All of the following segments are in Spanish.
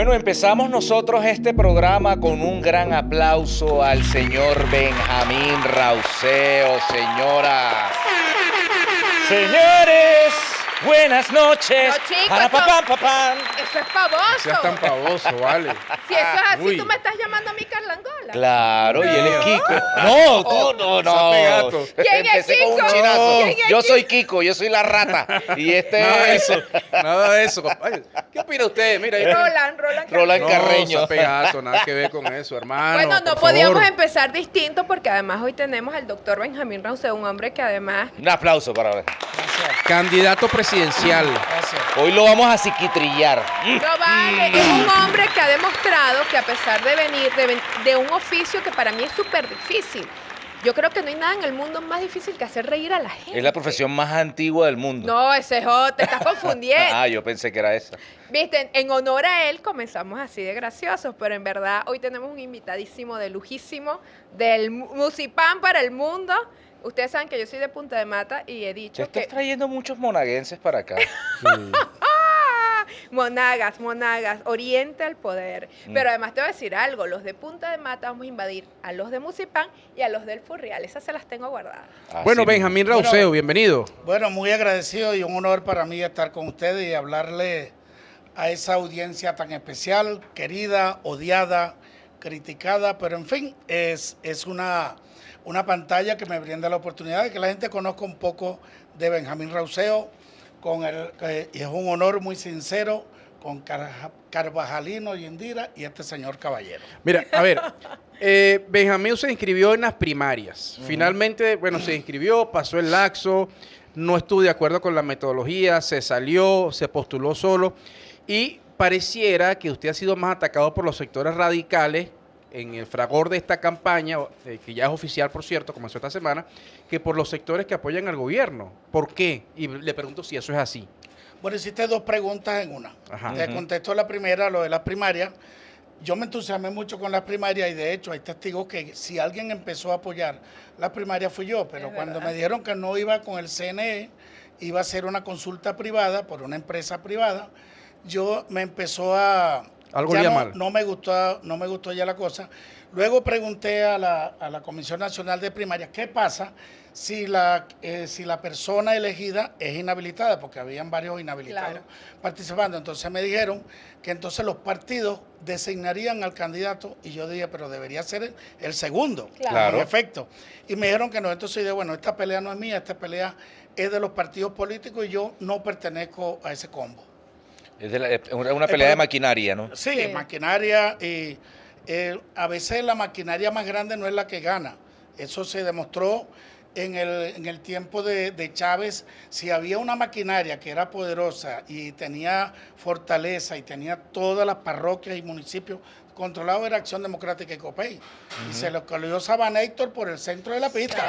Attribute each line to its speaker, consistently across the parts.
Speaker 1: Bueno, empezamos nosotros este programa con un gran aplauso al señor Benjamín Rauseo, señoras. Señores, buenas noches.
Speaker 2: No, chico,
Speaker 1: Papán.
Speaker 2: eso es pavoso.
Speaker 3: No seas tan pavoso, vale.
Speaker 2: Si eso es así,
Speaker 3: Uy.
Speaker 2: tú me estás llamando a mí Carlangola.
Speaker 1: Claro, y él es
Speaker 2: No.
Speaker 1: Kiko. No, tú no.
Speaker 3: Sape gato.
Speaker 2: ¿Quién es
Speaker 1: Empecé con un
Speaker 2: Kiko?
Speaker 1: chinazo.
Speaker 2: ¿Quién es
Speaker 1: Yo soy Kiko, yo soy la rata. Y este
Speaker 3: Nada de
Speaker 1: es
Speaker 3: eso, nada de eso. Ay, ¿qué opina usted? Mira,
Speaker 1: Roland
Speaker 3: no,
Speaker 1: Carreño.
Speaker 3: Sape gato, nada que ver con eso, hermano.
Speaker 2: Bueno, no
Speaker 3: por
Speaker 2: podíamos
Speaker 3: favor.
Speaker 2: empezar distinto porque además hoy tenemos al doctor Benjamín Rauseo, un hombre que además...
Speaker 1: Un aplauso para ver.
Speaker 3: Candidato presidencial.
Speaker 1: Hoy lo vamos a psiquitrillar.
Speaker 2: No vale, es un hombre que ha demostrado que a pesar de venir de un oficio que para mí es súper difícil, yo creo que no hay nada en el mundo más difícil que hacer reír a la gente.
Speaker 1: Es la profesión más antigua del mundo.
Speaker 2: No, ese es otro, te estás confundiendo.
Speaker 1: Ah, yo pensé que era esa.
Speaker 2: Viste, en honor a él comenzamos así de graciosos, pero en verdad hoy tenemos un invitadísimo de lujísimo del Musipán para el mundo. Ustedes saben que yo soy de Punta de Mata y he
Speaker 1: Te
Speaker 2: dicho
Speaker 1: estás
Speaker 2: que...
Speaker 1: trayendo muchos monaguenses para acá.
Speaker 2: Monagas, oriente al poder. Pero además te voy a decir algo, los de Punta de Mata vamos a invadir a los de Musipán y a los del Furrial. Esas se las tengo guardadas.
Speaker 1: Así
Speaker 3: Bueno,
Speaker 1: mismo.
Speaker 3: Benjamín Rauseo, bienvenido.
Speaker 4: Bueno, muy agradecido y un honor para mí estar con ustedes y hablarle a esa audiencia tan especial, querida, odiada, criticada, pero en fin, es una pantalla que me brinda la oportunidad de que la gente conozca un poco de Benjamín Rauseo, y es un honor muy sincero con Carvajalino y Indira y este señor caballero.
Speaker 3: Mira, a ver, Benjamín se inscribió en las primarias. Finalmente, bueno, se inscribió, pasó el laxo, no estuvo de acuerdo con la metodología, se salió, se postuló solo y pareciera que usted ha sido más atacado por los sectores radicales en el fragor de esta campaña, que ya es oficial, por cierto, comenzó esta semana, que por los sectores que apoyan al gobierno. ¿Por qué? Y le pregunto si eso es así.
Speaker 4: Bueno, hiciste dos preguntas en una.
Speaker 3: Ajá.
Speaker 4: Te contesto la primera, lo de las primarias. Yo me entusiasmé mucho con las primarias y de hecho hay testigos que si alguien empezó a apoyar las primarias fui yo, pero
Speaker 2: Es
Speaker 4: cuando
Speaker 2: verdad.
Speaker 4: me dijeron que no iba con el CNE, iba a ser una consulta privada por una empresa privada, yo me empezó a...
Speaker 3: Algo
Speaker 4: ya
Speaker 3: olía
Speaker 4: no,
Speaker 3: mal.
Speaker 4: no me gustó ya la cosa. Luego pregunté a la Comisión Nacional de Primarias, ¿qué pasa si la persona elegida es inhabilitada? Porque habían varios inhabilitados
Speaker 2: Claro.
Speaker 4: participando. Entonces me dijeron que entonces los partidos designarían al candidato y yo dije, pero debería ser el segundo,
Speaker 1: Claro.
Speaker 4: en efecto. Y me dijeron que no. Entonces yo dije, bueno, esta pelea no es mía, esta pelea es de los partidos políticos y yo no pertenezco a ese combo.
Speaker 1: Es una pelea de maquinaria, ¿no?
Speaker 4: Sí,
Speaker 2: Sí.
Speaker 4: maquinaria y a veces la maquinaria más grande no es la que gana. Eso se demostró en el tiempo de Chávez. Si había una maquinaria que era poderosa y tenía fortaleza y tenía todas las parroquias y municipios controlados, era Acción Democrática y COPEI. Y se lo cogió Sabanéctor por el centro de la pista.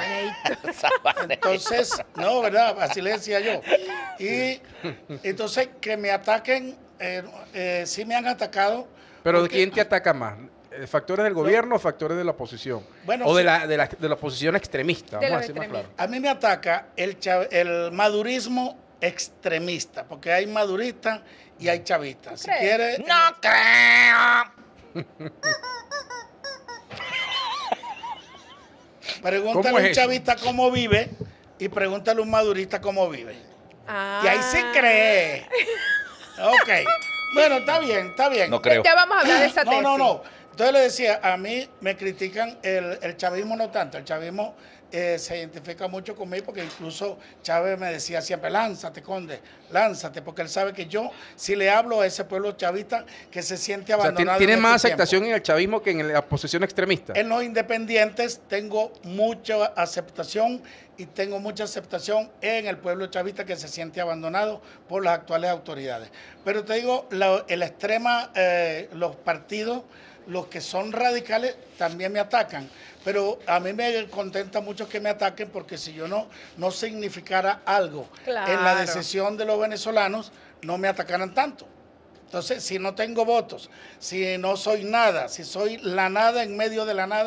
Speaker 4: Entonces, no, ¿verdad? Así le decía yo. Y entonces que me ataquen, sí me han atacado.
Speaker 3: Pero ¿de
Speaker 4: porque-
Speaker 3: quién te ataca más? ¿Factores del gobierno o factores de la oposición?
Speaker 4: Bueno,
Speaker 3: o de
Speaker 4: sí.
Speaker 3: la oposición extremista,
Speaker 2: De
Speaker 3: vamos a
Speaker 2: los
Speaker 3: decir más claro.
Speaker 2: extremistas.
Speaker 4: A mí me ataca el madurismo extremista, porque hay maduristas y hay chavistas. Si
Speaker 2: crees?
Speaker 4: quiere,
Speaker 1: ¡No creo!
Speaker 4: pregúntale
Speaker 3: ¿Cómo
Speaker 4: a
Speaker 3: es
Speaker 4: un
Speaker 3: eso?
Speaker 4: chavista cómo vive y pregúntale a un madurista cómo vive.
Speaker 2: Ah.
Speaker 4: Y ahí sí cree. Ok. Bueno, está bien, está bien.
Speaker 1: No creo.
Speaker 2: Ya vamos a hablar de esa
Speaker 4: No,
Speaker 2: tesis.
Speaker 4: no. Entonces le decía, a mí me critican el chavismo no tanto. El chavismo se identifica mucho conmigo porque incluso Chávez me decía siempre, lánzate, Conde, lánzate, porque él sabe que yo, si le hablo a ese pueblo chavista que se siente
Speaker 3: O sea,
Speaker 4: abandonado.
Speaker 3: tiene
Speaker 4: en
Speaker 3: más
Speaker 4: este
Speaker 3: aceptación
Speaker 4: tiempo.
Speaker 3: en el chavismo que en la oposición extremista.
Speaker 4: En los independientes tengo mucha aceptación y tengo mucha aceptación en el pueblo chavista que se siente abandonado por las actuales autoridades. Pero te digo, la extrema, los partidos, los que son radicales también me atacan, pero a mí me contenta mucho que me ataquen porque si yo no significara algo en la
Speaker 2: Claro.
Speaker 4: decisión de los venezolanos, no me atacaran tanto. Entonces, si no tengo votos, si no soy nada, si soy la nada en medio de la nada,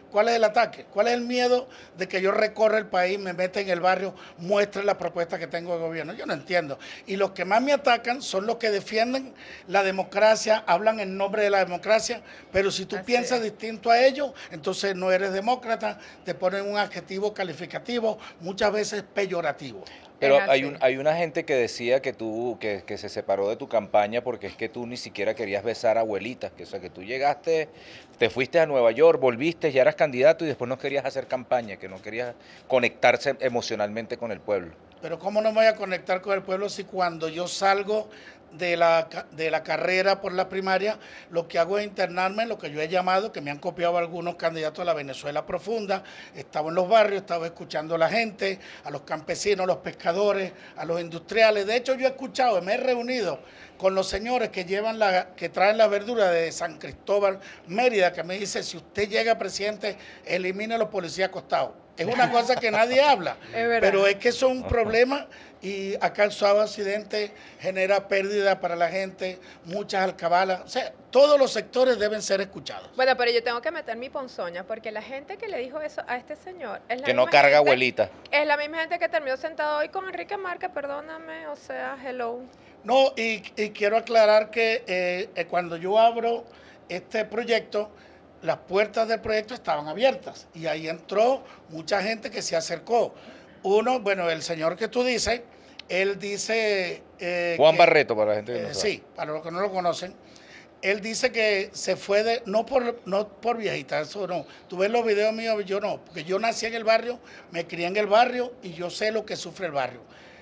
Speaker 4: ¿Cuál es el ataque? ¿Cuál es el miedo de que yo recorra el país, me meta en el barrio, muestre la propuesta que tengo de gobierno? Yo no entiendo. Y los que más me atacan son los que defienden la democracia, hablan en nombre de la democracia, pero si tú piensas distinto a ellos, entonces no eres demócrata, te ponen un adjetivo calificativo, muchas veces peyorativo.
Speaker 1: Pero hay una gente que decía que tú, que se separó de tu campaña porque es que tú ni siquiera querías besar a abuelitas, que o sea, que tú llegaste, te fuiste a Nueva York, volviste, ya eras candidato y después no querías hacer campaña, que no querías conectarse emocionalmente con el pueblo.
Speaker 4: Pero ¿cómo no me voy a conectar con el pueblo si cuando yo salgo de la carrera por la primaria, lo que hago es internarme en lo que yo he llamado, que me han copiado algunos candidatos a la Venezuela profunda? Estaba en los barrios, estaba escuchando a la gente, a los campesinos, a los pescadores, a los industriales. De hecho, yo he escuchado, me he reunido con los señores que que traen la verdura de San Cristóbal, Mérida, que me dice, si usted llega presidente, elimine a los policías acostados. Es una cosa que nadie habla, pero es que eso es un problema y ha causado accidentes, genera pérdida para la gente, muchas alcabalas. O sea, todos los sectores deben ser escuchados.
Speaker 2: Bueno, pero yo tengo que meter mi ponzoña, porque la gente que le dijo eso a este señor es la
Speaker 1: Que no
Speaker 2: misma
Speaker 1: carga
Speaker 2: gente,
Speaker 1: abuelita.
Speaker 2: es la misma gente que terminó sentado hoy con Enrique Márquez, perdóname, o sea, hello.
Speaker 4: No, y quiero aclarar que cuando yo abro este proyecto, las puertas del proyecto estaban abiertas y ahí entró mucha gente que se acercó. Uno, bueno, el señor que tú dices, él dice...
Speaker 1: Juan Barreto, para la gente que no sabe.
Speaker 4: Sí, para los que no lo conocen. Él dice que se fue no por viejita, eso no. Tú ves los videos míos, yo no, porque yo nací en el barrio, me crié en el barrio y yo sé lo que sufre el barrio.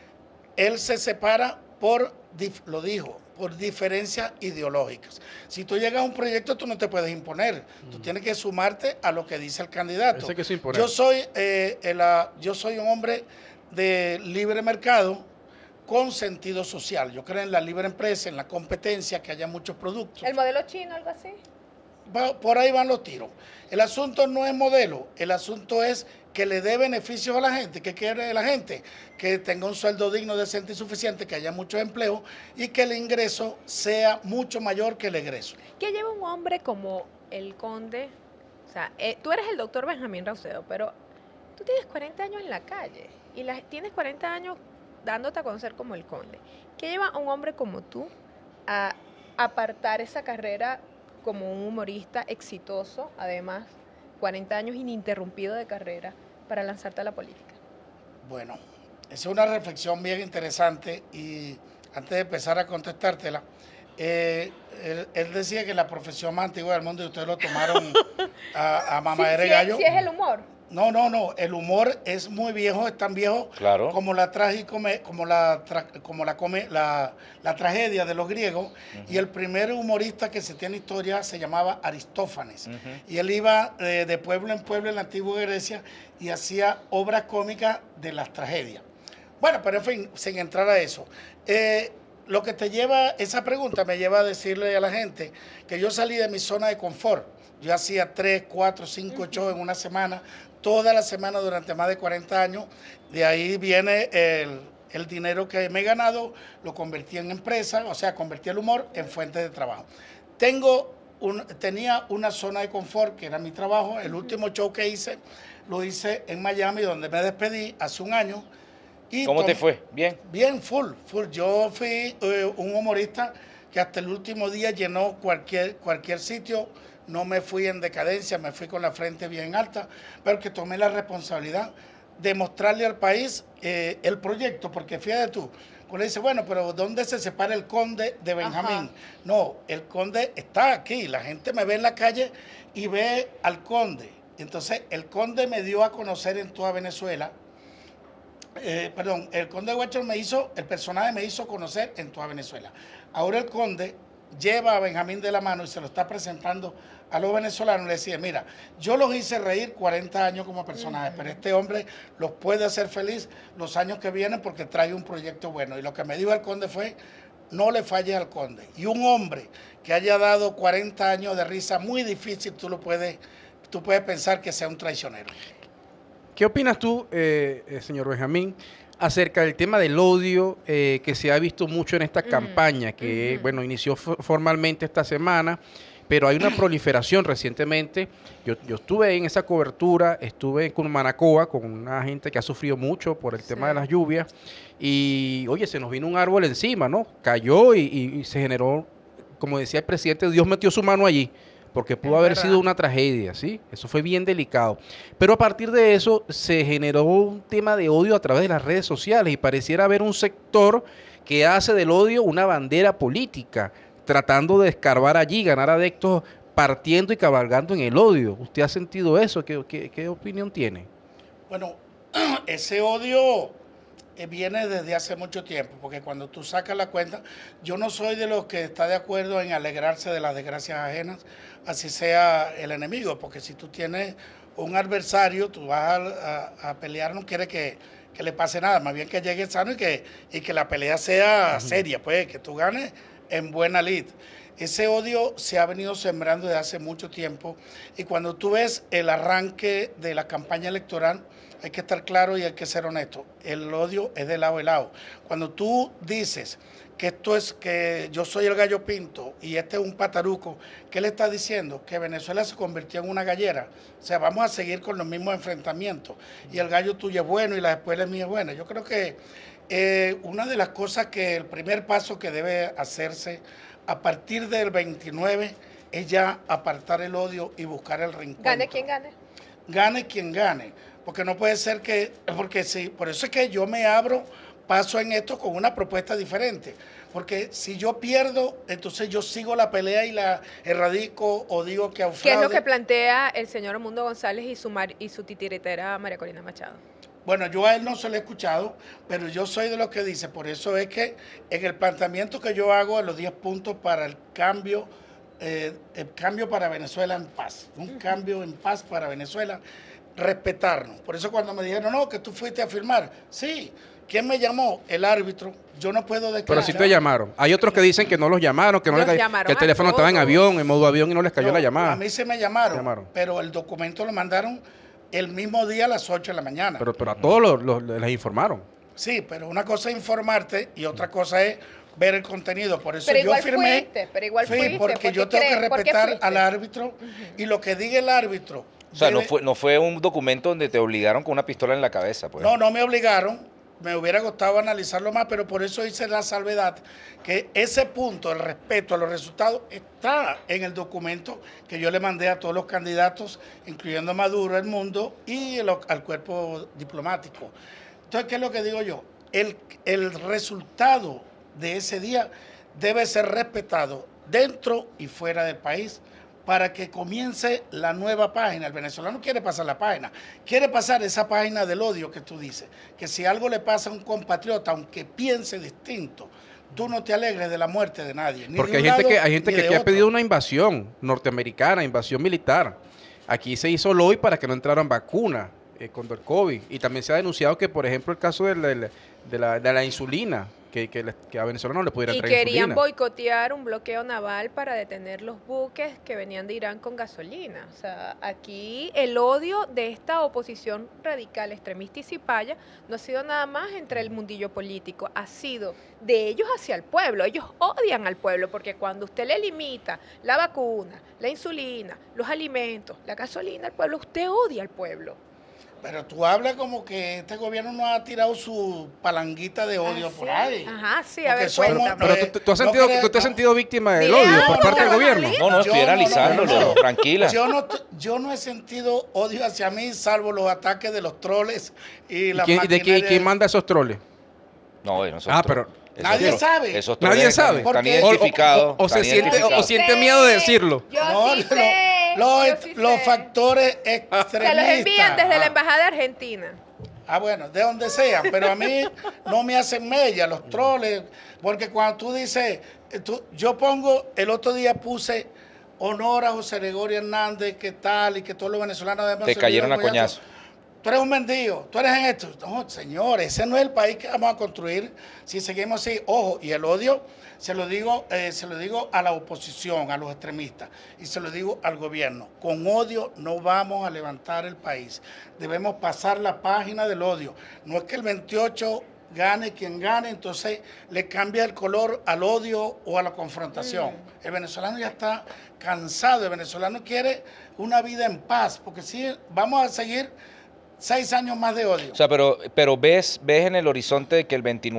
Speaker 4: Él se separa lo dijo, por diferencias ideológicas. Si tú llegas a un proyecto, tú no te puedes imponer. Tú tienes que sumarte a lo que dice el candidato. Yo soy un hombre de libre mercado con sentido social. Yo creo en la libre empresa, en la competencia, que haya muchos productos.
Speaker 2: ¿El modelo chino, algo así?
Speaker 4: Por ahí van los tiros. El asunto no es modelo, el asunto es que le dé beneficios a la gente. ¿Qué quiere la gente? Que tenga un sueldo digno, decente y suficiente, que haya muchos empleos y que el ingreso sea mucho mayor que el egreso.
Speaker 2: ¿Qué lleva un hombre como el conde? O sea, tú eres el doctor Benjamín Raucedo, pero tú tienes 40 años en la calle y tienes 40 años dándote a conocer como el conde. ¿Qué lleva a un hombre como tú a apartar esa carrera como un humorista exitoso, además, 40 años ininterrumpido de carrera, para lanzarte a la política?
Speaker 4: Bueno, esa es una reflexión bien interesante y antes de empezar a contestártela, él decía que la profesión más antigua del mundo y ustedes lo tomaron a mamadera de gallo.
Speaker 2: Sí, es el humor.
Speaker 4: No, el humor es muy viejo, es tan viejo
Speaker 1: Claro.
Speaker 4: como la tragedia de los griegos. Y el primer humorista que se tiene historia se llamaba Aristófanes. Y él iba de pueblo en pueblo en la antigua Grecia y hacía obras cómicas de las tragedias. Bueno, pero en fin, sin entrar a eso. Lo que te lleva, esa pregunta me lleva a decirle a la gente que yo salí de mi zona de confort. Yo hacía 3, 4, 5 shows en una semana, toda la semana durante más de 40 años. De ahí viene el dinero que me he ganado, lo convertí en empresa, o sea, convertí el humor en fuente de trabajo. Tenía una zona de confort, que era mi trabajo. El último show que hice, lo hice en Miami, donde me despedí hace un año.
Speaker 1: ¿Cómo te fue? ¿Bien?
Speaker 4: Bien, full. Yo fui un humorista que hasta el último día llenó cualquier sitio. No me fui en decadencia, me fui con la frente bien alta, pero que tomé la responsabilidad de mostrarle al país el proyecto, porque fíjate tú, cuando dice, bueno, pero ¿dónde se separa el conde de Benjamín? Ajá. No, el conde está aquí, la gente me ve en la calle y ve al conde. Entonces, el conde me dio a conocer en toda Venezuela. El conde de Huachor el personaje me hizo conocer en toda Venezuela. Ahora el conde lleva a Benjamín de la mano y se lo está presentando a los venezolanos. Le decía, mira, yo los hice reír 40 años como personaje, pero este hombre los puede hacer feliz los años que vienen porque trae un proyecto bueno. Y lo que me dijo el conde fue, no le falles al conde. Y un hombre que haya dado 40 años de risa, muy difícil, tú puedes pensar que sea un traicionero.
Speaker 3: ¿Qué opinas tú, señor Benjamín, acerca del tema del odio que se ha visto mucho en esta campaña que, bueno, inició formalmente esta semana pero hay una proliferación recientemente. Yo estuve en esa cobertura, estuve en Cumanacoa con una gente que ha sufrido mucho por el tema de las lluvias y, oye, se nos vino un árbol encima, ¿no? Cayó y se generó, como decía el presidente, Dios metió su mano allí, porque pudo haber sido una tragedia, ¿sí? Eso fue bien delicado. Pero a partir de eso se generó un tema de odio a través de las redes sociales y pareciera haber un sector que hace del odio una bandera política, tratando de escarbar allí, ganar adeptos, partiendo y cabalgando en el odio. ¿Usted ha sentido eso? ¿Qué opinión tiene?
Speaker 4: Bueno, ese odio viene desde hace mucho tiempo, porque cuando tú sacas la cuenta, yo no soy de los que está de acuerdo en alegrarse de las desgracias ajenas, así sea el enemigo, porque si tú tienes un adversario, tú vas a pelear, no quiere que le pase nada, más bien que llegue sano y que la pelea sea seria, pues que tú ganes en buena lid. Ese odio se ha venido sembrando desde hace mucho tiempo y cuando tú ves el arranque de la campaña electoral, hay que estar claro y hay que ser honesto. El odio es de lado a lado. Cuando tú dices que esto es que yo soy el gallo pinto y este es un pataruco, ¿qué le está diciendo? Que Venezuela se convirtió en una gallera. O sea, vamos a seguir con los mismos enfrentamientos. Y el gallo tuyo es bueno y la espuela mía es buena. Yo creo que una de las cosas que el primer paso que debe hacerse a partir del 29 es ya apartar el odio y buscar el reencuentro.
Speaker 2: Gane quien gane.
Speaker 4: Gane quien gane. Porque no puede ser porque sí, por eso es que yo me abro paso en esto con una propuesta diferente. Porque si yo pierdo, entonces yo sigo la pelea y la erradico o digo que
Speaker 2: ¿Qué es lo que plantea el señor Mundo González y su titiritera María Corina Machado?
Speaker 4: Bueno, yo a él no se lo he escuchado, pero yo soy de los que dice, por eso es que en el planteamiento que yo hago de los 10 puntos para el cambio para Venezuela en paz, un cambio en paz para Venezuela, respetarnos. Por eso cuando me dijeron, no, que tú fuiste a firmar, sí, ¿quién me llamó? El árbitro. Yo no puedo declarar.
Speaker 3: Pero sí te llamaron. Hay otros que dicen que no los llamaron, que, no les
Speaker 2: llamaron
Speaker 3: que el teléfono estaba en avión, en modo avión y no les cayó la llamada.
Speaker 4: A mí se me llamaron, pero el documento lo mandaron el mismo día a las 8 de la mañana.
Speaker 3: Pero a todos les informaron.
Speaker 4: Sí, pero una cosa es informarte y otra cosa es ver el contenido. Por eso
Speaker 2: pero
Speaker 4: yo firmé.
Speaker 2: Pero igual fuiste,
Speaker 4: porque yo tengo que respetar al árbitro y lo que diga el árbitro.
Speaker 1: O sea, no fue un documento donde te obligaron con una pistola en la cabeza, pues.
Speaker 4: No me obligaron. Me hubiera gustado analizarlo más, pero por eso hice la salvedad que ese punto, el respeto a los resultados, está en el documento que yo le mandé a todos los candidatos, incluyendo a Maduro, el mundo y al cuerpo diplomático. Entonces, ¿qué es lo que digo yo? El resultado de ese día debe ser respetado dentro y fuera del país para que comience la nueva página. El venezolano quiere pasar la página, quiere pasar esa página del odio que tú dices, que si algo le pasa a un compatriota, aunque piense distinto, tú no te alegres de la muerte de nadie.
Speaker 3: Porque hay gente que ha pedido una invasión norteamericana, invasión militar. Aquí se hizo lobby para que no entraran vacunas contra el COVID. Y también se ha denunciado que, por ejemplo, el caso de la insulina, que a Venezuela no le pudieran traer insulina.
Speaker 2: Y querían boicotear un bloqueo naval para detener los buques que venían de Irán con gasolina. O sea, aquí el odio de esta oposición radical, extremista y cipaya no ha sido nada más entre el mundillo político, ha sido de ellos hacia el pueblo. Ellos odian al pueblo porque cuando usted le limita la vacuna, la insulina, los alimentos, la gasolina al pueblo, usted odia al pueblo.
Speaker 4: Pero tú hablas como que este gobierno no ha tirado su palanguita de odio por ahí.
Speaker 2: Ajá, sí, a ver,
Speaker 3: pero tú te has sentido víctima del odio por parte del gobierno.
Speaker 1: No, estoy analizándolo, tranquila.
Speaker 4: Yo no he sentido odio hacia mí, salvo los ataques de los troles y la
Speaker 3: ¿Quién manda esos troles?
Speaker 1: No, nosotros.
Speaker 3: pero
Speaker 4: nadie sabe.
Speaker 3: Nadie sabe.
Speaker 1: Están identificados.
Speaker 3: O siente miedo de decirlo.
Speaker 4: Los factores extremistas.
Speaker 2: Se los envían desde la Embajada de Argentina.
Speaker 4: Bueno, de donde sea, pero a mí no me hacen mella los troles, porque cuando tú dices, yo pongo, el otro día puse honor a José Gregorio Hernández, que tal, y que todos los venezolanos debemos
Speaker 1: te cayeron a coñazo.
Speaker 4: Tú eres un mendigo, tú eres en esto. No, señores, ese no es el país que vamos a construir si seguimos así. Ojo, y el odio se lo digo a la oposición, a los extremistas, y se lo digo al gobierno. Con odio no vamos a levantar el país. Debemos pasar la página del odio. No es que el 28 gane quien gane, entonces le cambia el color al odio o a la confrontación. El venezolano ya está cansado, el venezolano quiere una vida en paz, porque si vamos a seguir 6 años más de odio.
Speaker 1: O sea, pero ves en el horizonte de que el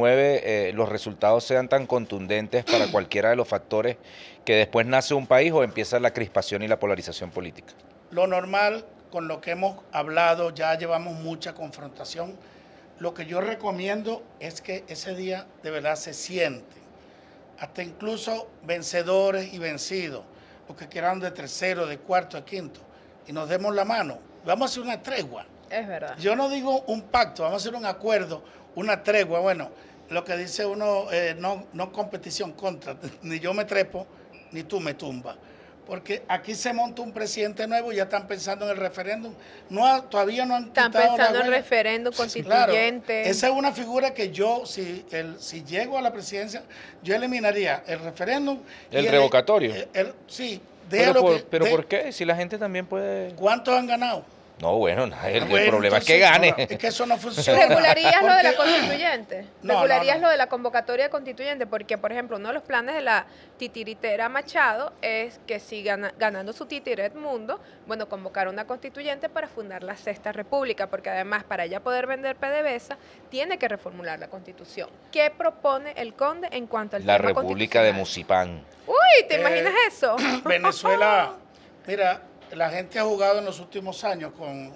Speaker 1: 29 los resultados sean tan contundentes para cualquiera de los factores que después nace un país o empieza la crispación y la polarización política.
Speaker 4: Lo normal, con lo que hemos hablado, ya llevamos mucha confrontación. Lo que yo recomiendo es que ese día de verdad se siente, hasta incluso vencedores y vencidos, los que quedaron de tercero, de cuarto, de quinto, y nos demos la mano. Vamos a hacer una tregua.
Speaker 2: Es verdad.
Speaker 4: Yo no digo un pacto, vamos a hacer un acuerdo, una tregua. Bueno, lo que dice uno, no competición contra, ni yo me trepo, ni tú me tumbas. Porque aquí se monta un presidente nuevo y ya están pensando en el referéndum. Todavía no han
Speaker 2: Están
Speaker 4: quitado
Speaker 2: pensando
Speaker 4: la
Speaker 2: en
Speaker 4: huella.
Speaker 2: referéndum
Speaker 4: Sí, claro.
Speaker 2: constituyente.
Speaker 4: Esa es una figura que yo, si llego a la presidencia, yo eliminaría el referéndum.
Speaker 1: ¿El revocatorio?
Speaker 4: Sí,
Speaker 1: Pero ¿por qué? Si la gente también puede...
Speaker 4: ¿Cuántos han ganado?
Speaker 1: No, bueno, el
Speaker 4: Bueno,
Speaker 1: problema es que
Speaker 4: entonces,
Speaker 1: gane.
Speaker 4: Es que eso no funciona.
Speaker 2: ¿Regularías lo de la
Speaker 4: Porque-
Speaker 2: constituyente?
Speaker 4: No,
Speaker 2: ¿Regularías
Speaker 4: no.
Speaker 2: lo de la convocatoria constituyente? Porque, por ejemplo, uno de los planes de la titiritera Machado es que si ganando su titiret mundo, bueno, convocar una constituyente para fundar la Sexta República, porque además para ella poder vender PDVSA tiene que reformular la Constitución. ¿Qué propone el Conde en cuanto al
Speaker 1: La
Speaker 2: tema
Speaker 1: República de
Speaker 2: constitucional?
Speaker 1: Musipán.
Speaker 2: Uy, ¿te imaginas
Speaker 4: Eh,
Speaker 2: eso?
Speaker 4: Venezuela, mira, la gente ha jugado en los últimos años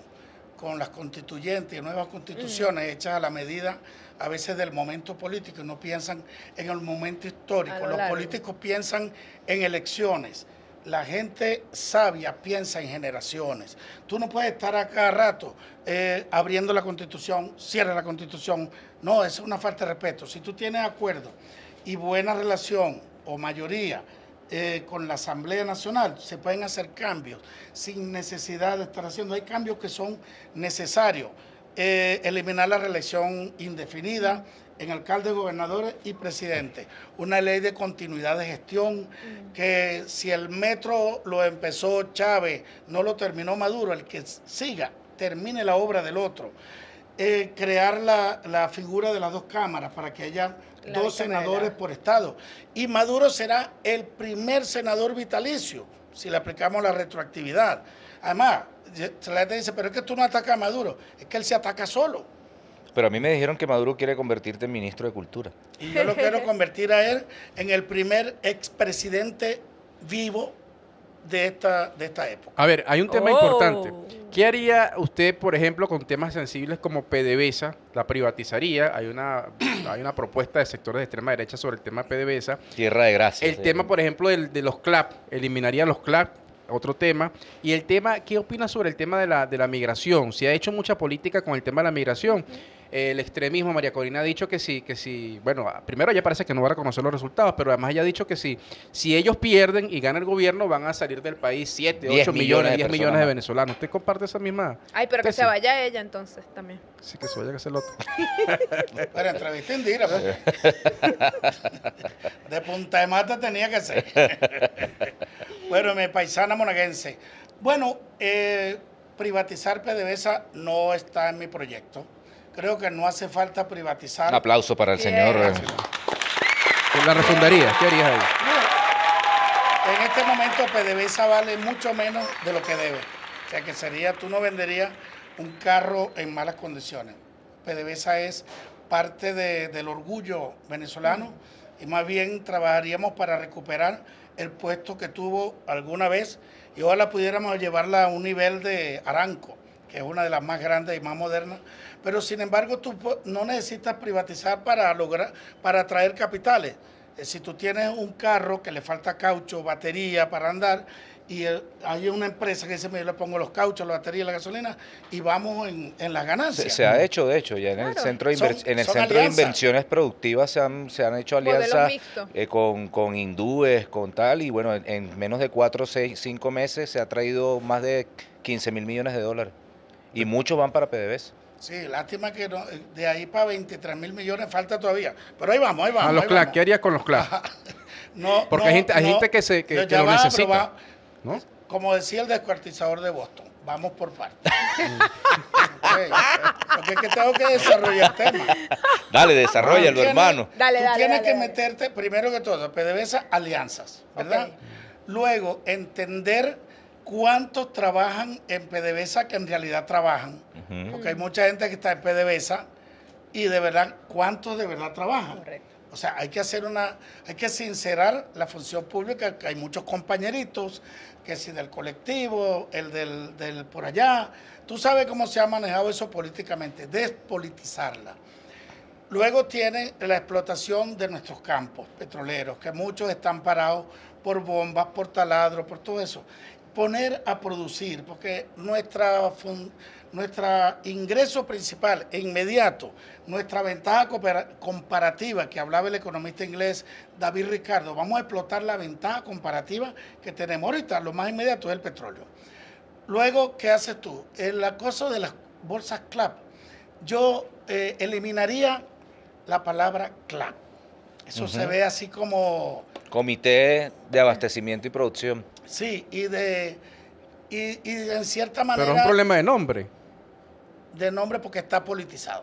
Speaker 4: con las constituyentes y nuevas constituciones hechas a la medida a veces del momento político y no piensan en el momento histórico.
Speaker 2: A lo
Speaker 4: Los
Speaker 2: largo.
Speaker 4: políticos piensan en elecciones. La gente sabia piensa en generaciones. Tú no puedes estar a cada rato abriendo la constitución, cierra la constitución. No, eso es una falta de respeto. Si tú tienes acuerdo y buena relación o mayoría con la Asamblea Nacional, se pueden hacer cambios sin necesidad de estar haciendo. Hay cambios que son necesarios. Eliminar la reelección indefinida en alcaldes, gobernadores y presidentes. Una ley de continuidad de gestión, que si el metro lo empezó Chávez, no lo terminó Maduro, el que siga, termine la obra del otro. Crear la figura de las dos cámaras para que haya
Speaker 2: La
Speaker 4: dos
Speaker 2: bicameral.
Speaker 4: senadores por estado. Y Maduro será el primer senador vitalicio si le aplicamos la retroactividad. Además, la gente dice, pero es que tú no atacas a Maduro, es que él se ataca solo.
Speaker 1: Pero a mí me dijeron que Maduro quiere convertirte en ministro de Cultura.
Speaker 4: Y yo lo quiero convertir a él en el primer expresidente vivo de esta época.
Speaker 3: A ver, hay un tema
Speaker 2: Oh.
Speaker 3: importante. ¿Qué haría usted, por ejemplo, con temas sensibles como PDVSA? ¿La privatizaría? Hay una propuesta de sectores de extrema derecha sobre el tema PDVSA.
Speaker 1: Tierra de gracia.
Speaker 3: El tema, por ejemplo, de los CLAP, eliminaría los CLAP, otro tema. Y el tema, ¿qué opina sobre el tema de la migración? Se ha hecho mucha política con el tema de la migración. El extremismo, María Corina ha dicho que sí, bueno, primero ella parece que no va a reconocer los resultados, pero además ella ha dicho que si ellos pierden y gana el gobierno, van a salir del país 7,
Speaker 1: 10
Speaker 3: 8
Speaker 1: millones
Speaker 3: millones,
Speaker 1: de
Speaker 3: 10 millones
Speaker 1: personas
Speaker 3: de
Speaker 1: más.
Speaker 3: venezolanos. ¿Usted comparte esa misma?
Speaker 2: Ay, pero que
Speaker 3: tesis?
Speaker 2: se vaya ella entonces también.
Speaker 3: Sí, que se vaya, que se lo...
Speaker 4: Pero entrevista Indira, pues. De Punta de Mata tenía que ser. Bueno, mi paisana monaguense. Bueno, privatizar PDVSA no está en mi proyecto. Creo que no hace falta privatizar.
Speaker 1: Un aplauso para el
Speaker 2: Bien.
Speaker 1: señor.
Speaker 3: ¿La refundaría? ¿Qué harías ahí?
Speaker 4: En este momento PDVSA vale mucho menos de lo que debe. O sea que sería, tú no venderías un carro en malas condiciones. PDVSA es parte del orgullo venezolano y más bien trabajaríamos para recuperar el puesto que tuvo alguna vez y ojalá pudiéramos llevarla a un nivel de Aramco, que es una de las más grandes y más modernas, pero sin embargo tú no necesitas privatizar para atraer capitales. Si tú tienes un carro que le falta caucho, batería para andar, y hay una empresa que dice, mira, yo le pongo los cauchos, la batería, la gasolina, y vamos en las ganancias.
Speaker 1: Se ha hecho, de hecho, ya en el
Speaker 2: Claro.
Speaker 1: centro de,
Speaker 4: Son
Speaker 1: en el centro de
Speaker 4: alianzas.
Speaker 1: inversiones productivas se han hecho
Speaker 2: Modelos
Speaker 1: alianzas
Speaker 2: mixtos.
Speaker 1: con hindúes, con tal, y bueno, en menos de 4, 6, 5 meses se ha traído más de 15.000 millones de dólares. Y muchos van para PDVSA.
Speaker 4: Sí, lástima que de ahí para 23.000 millones falta todavía. Pero ahí vamos, ahí vamos.
Speaker 3: A los
Speaker 4: ahí
Speaker 3: CLAP,
Speaker 4: vamos.
Speaker 3: ¿qué harías con los CLAP?
Speaker 4: No,
Speaker 3: Porque
Speaker 4: no,
Speaker 3: hay gente
Speaker 4: no.
Speaker 3: que
Speaker 4: Ya
Speaker 3: lo
Speaker 4: va,
Speaker 3: necesita,
Speaker 4: pero va,
Speaker 3: ¿no?
Speaker 4: como decía el descuartizador de Boston, vamos por partes. Porque es que tengo que desarrollar el tema.
Speaker 1: Dale, desarrollalo,
Speaker 4: Tienes-
Speaker 1: hermano.
Speaker 2: Dale,
Speaker 4: tú
Speaker 2: dale,
Speaker 4: tienes
Speaker 2: dale,
Speaker 4: que
Speaker 2: dale.
Speaker 4: meterte, primero que todo, PDVSA, alianzas, ¿verdad?
Speaker 2: Ok.
Speaker 4: Luego, entender cuántos trabajan en PDVSA que en realidad trabajan.
Speaker 1: Ujú.
Speaker 4: Porque hay mucha gente que está en PDVSA y de verdad, ¿cuántos de verdad trabajan?
Speaker 2: Correcto.
Speaker 4: O sea, hay que sincerar la función pública, que hay muchos compañeritos, que si del colectivo, el del por allá. Tú sabes cómo se ha manejado eso políticamente, despolitizarla. Luego tiene la explotación de nuestros campos petroleros, que muchos están parados por bombas, por taladros, por todo eso. Poner a producir, porque nuestro ingreso principal e inmediato, nuestra ventaja comparativa, que hablaba el economista inglés David Ricardo, vamos a explotar la ventaja comparativa que tenemos ahorita, lo más inmediato es el petróleo. Luego, ¿qué haces tú? El acoso de las bolsas CLAP. Yo eliminaría la palabra CLAP. Eso se ve así como,
Speaker 1: Comité de Abastecimiento y Producción.
Speaker 4: sí, y en cierta manera
Speaker 3: Pero es un problema de nombre.
Speaker 4: de nombre porque está politizado.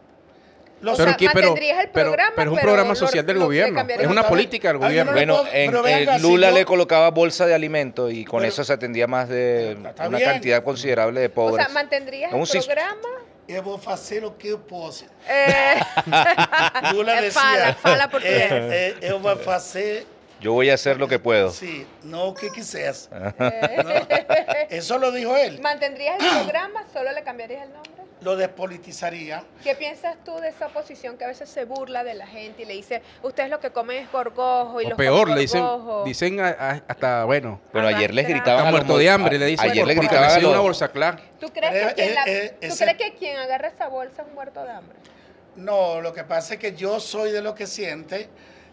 Speaker 2: O sea, mantendrías el programa,
Speaker 3: pero es un
Speaker 2: pero
Speaker 3: programa
Speaker 2: lo-
Speaker 3: social del
Speaker 2: lo- le
Speaker 3: gobierno.
Speaker 2: cambiarías
Speaker 3: Es
Speaker 2: el
Speaker 3: una
Speaker 2: nombre.
Speaker 3: política del
Speaker 4: Ay, yo
Speaker 3: gobierno.
Speaker 4: no le
Speaker 1: Bueno,
Speaker 4: puedo- pero ven acá, si
Speaker 1: Lula
Speaker 4: yo-
Speaker 1: le colocaba bolsa de alimentos y con
Speaker 4: Pero-
Speaker 1: eso se atendía más de
Speaker 4: Está
Speaker 1: una
Speaker 4: bien.
Speaker 1: cantidad considerable de
Speaker 2: O
Speaker 1: pobres.
Speaker 2: sea, mantendrías
Speaker 1: Es un
Speaker 2: el
Speaker 1: sis-
Speaker 2: programa.
Speaker 4: Eu vou fazer o que eu posso.
Speaker 2: eh,
Speaker 4: Lula
Speaker 2: É
Speaker 4: decía,
Speaker 2: fala portugués.
Speaker 4: eu vou fazer,
Speaker 1: Yo voy a hacer lo que puedo.
Speaker 4: sí, no o que quisieras.
Speaker 2: eh,
Speaker 4: Eso lo dijo él.
Speaker 2: ¿Mantendrías el programa? ¿Solo le cambiarías el nombre?
Speaker 4: Lo despolitizaría.
Speaker 2: ¿Qué piensas tú de esa oposición que a veces se burla de la gente y le dice, ustedes lo que comen es gorgojo y
Speaker 3: O
Speaker 2: los
Speaker 3: peor,
Speaker 2: comen
Speaker 3: le dicen,
Speaker 2: gorgojo"?
Speaker 3: hasta, bueno,
Speaker 1: Bueno, ayer les
Speaker 2: Arrastra.
Speaker 1: gritaban
Speaker 3: está
Speaker 1: a los
Speaker 3: muerto de hambre, le dicen.
Speaker 1: Ayer les
Speaker 3: porque
Speaker 1: gritaban a
Speaker 3: recibe una
Speaker 1: los...
Speaker 3: bolsa clara.
Speaker 2: ¿Tú crees,
Speaker 4: Pero,
Speaker 2: que quien ¿tú
Speaker 4: ese-
Speaker 2: crees que quien agarra esa bolsa es un muerto de hambre?
Speaker 4: No, lo que pasa es que yo soy de lo que siente.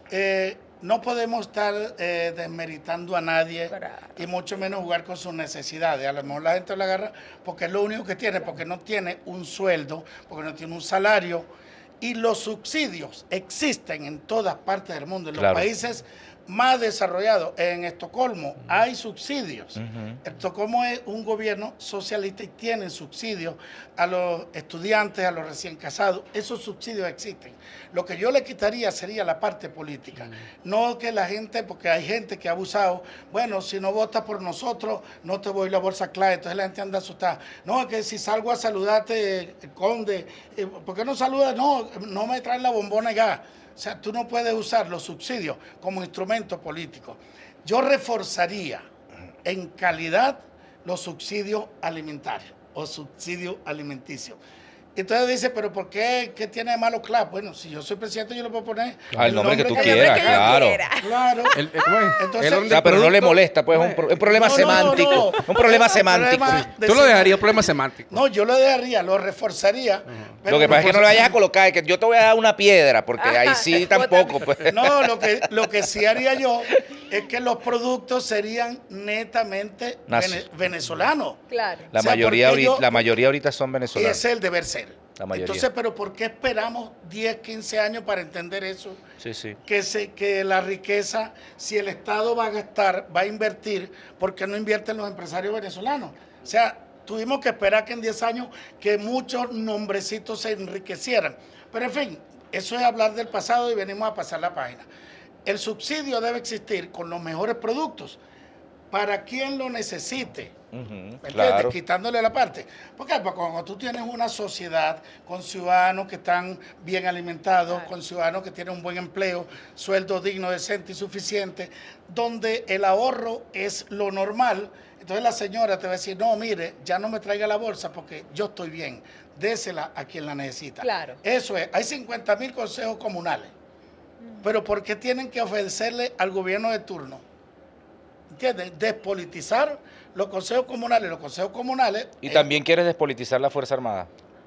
Speaker 4: No podemos estar desmeritando a nadie
Speaker 2: Claro.
Speaker 4: y mucho menos jugar con sus necesidades. A lo mejor la gente la agarra porque es lo único que tiene, porque no tiene un sueldo, porque no tiene un salario. Y los subsidios existen en todas partes del mundo. En los
Speaker 1: Claro.
Speaker 4: países más desarrollados, en Estocolmo, hay subsidios.
Speaker 1: Ujú.
Speaker 4: Estocolmo es un gobierno socialista y tienen subsidios a los estudiantes, a los recién casados. Esos subsidios existen. Lo que yo le quitaría sería la parte política. No que la gente, porque hay gente que ha abusado, bueno, si no votas por nosotros, no te voy la bolsa clave. Entonces la gente anda asustada. No, que si salgo a saludarte, conde, ¿por qué no saludas? No, no me traen la bombona y gas. O sea, tú no puedes usar los subsidios como instrumento político. Yo reforzaría en calidad los subsidios alimentarios o subsidios alimenticios. Entonces dice, pero ¿por qué? ¿Qué tiene de malo CLAP? Bueno, si yo soy presidente, yo le puedo poner
Speaker 1: El nombre que tú
Speaker 2: El nombre
Speaker 1: quieras,
Speaker 2: que yo
Speaker 1: claro.
Speaker 2: quiera.
Speaker 4: Claro.
Speaker 3: ¿Cómo es?
Speaker 4: Entonces-
Speaker 3: El
Speaker 1: O
Speaker 3: orden
Speaker 1: sea,
Speaker 3: del
Speaker 1: pero no le
Speaker 3: producto.
Speaker 1: molesta, pues, un problema
Speaker 4: No, no,
Speaker 1: semántico.
Speaker 4: no.
Speaker 1: Un problema semántico.
Speaker 3: Tú lo dejarías un problema semántico.
Speaker 4: No, yo lo dejaría, lo reforzaría. pero
Speaker 1: Lo que pasa es que no le vayas a colocar, es que yo te voy a dar una piedra, porque ahí sí tampoco, pues.
Speaker 4: No, lo que sí haría yo es que los productos serían netamente venezolanos.
Speaker 2: Claro.
Speaker 1: La
Speaker 4: O sea,
Speaker 1: mayoría
Speaker 4: porque
Speaker 1: ahorita, la mayoría ahorita son
Speaker 4: Y
Speaker 1: venezolanos.
Speaker 4: ese es el deber ser.
Speaker 1: La mayoría.
Speaker 4: Entonces, pero ¿por qué esperamos 10, 15 años para entender eso?
Speaker 1: Sí, sí.
Speaker 4: Que la riqueza, si el Estado va a gastar, va a invertir, ¿por qué no invierten los empresarios venezolanos? O sea, tuvimos que esperar que en 10 años que muchos nombrecitos se enriquecieran. Pero en fin, eso es hablar del pasado y venimos a pasar la página. El subsidio debe existir con los mejores productos para quien lo necesite.
Speaker 1: Ujú,
Speaker 4: ¿Me entiendes?
Speaker 1: claro.
Speaker 4: Quitándole la parte. Porque cuando tú tienes una sociedad con ciudadanos que están bien alimentados,
Speaker 2: Claro.
Speaker 4: con ciudadanos que tienen un buen empleo, sueldo digno, decente y suficiente, donde el ahorro es lo normal, entonces la señora te va a decir, no, mire, ya no me traiga la bolsa porque yo estoy bien, désela a quien la necesita.
Speaker 2: Claro.
Speaker 4: Eso es, hay 50.000 consejos comunales, pero ¿por qué tienen que ofrecerle al gobierno de turno? ¿Entiendes? Despolitizar los consejos comunales. Los consejos comunales...
Speaker 1: Y también quieres despolitizar la Fuerza Armada.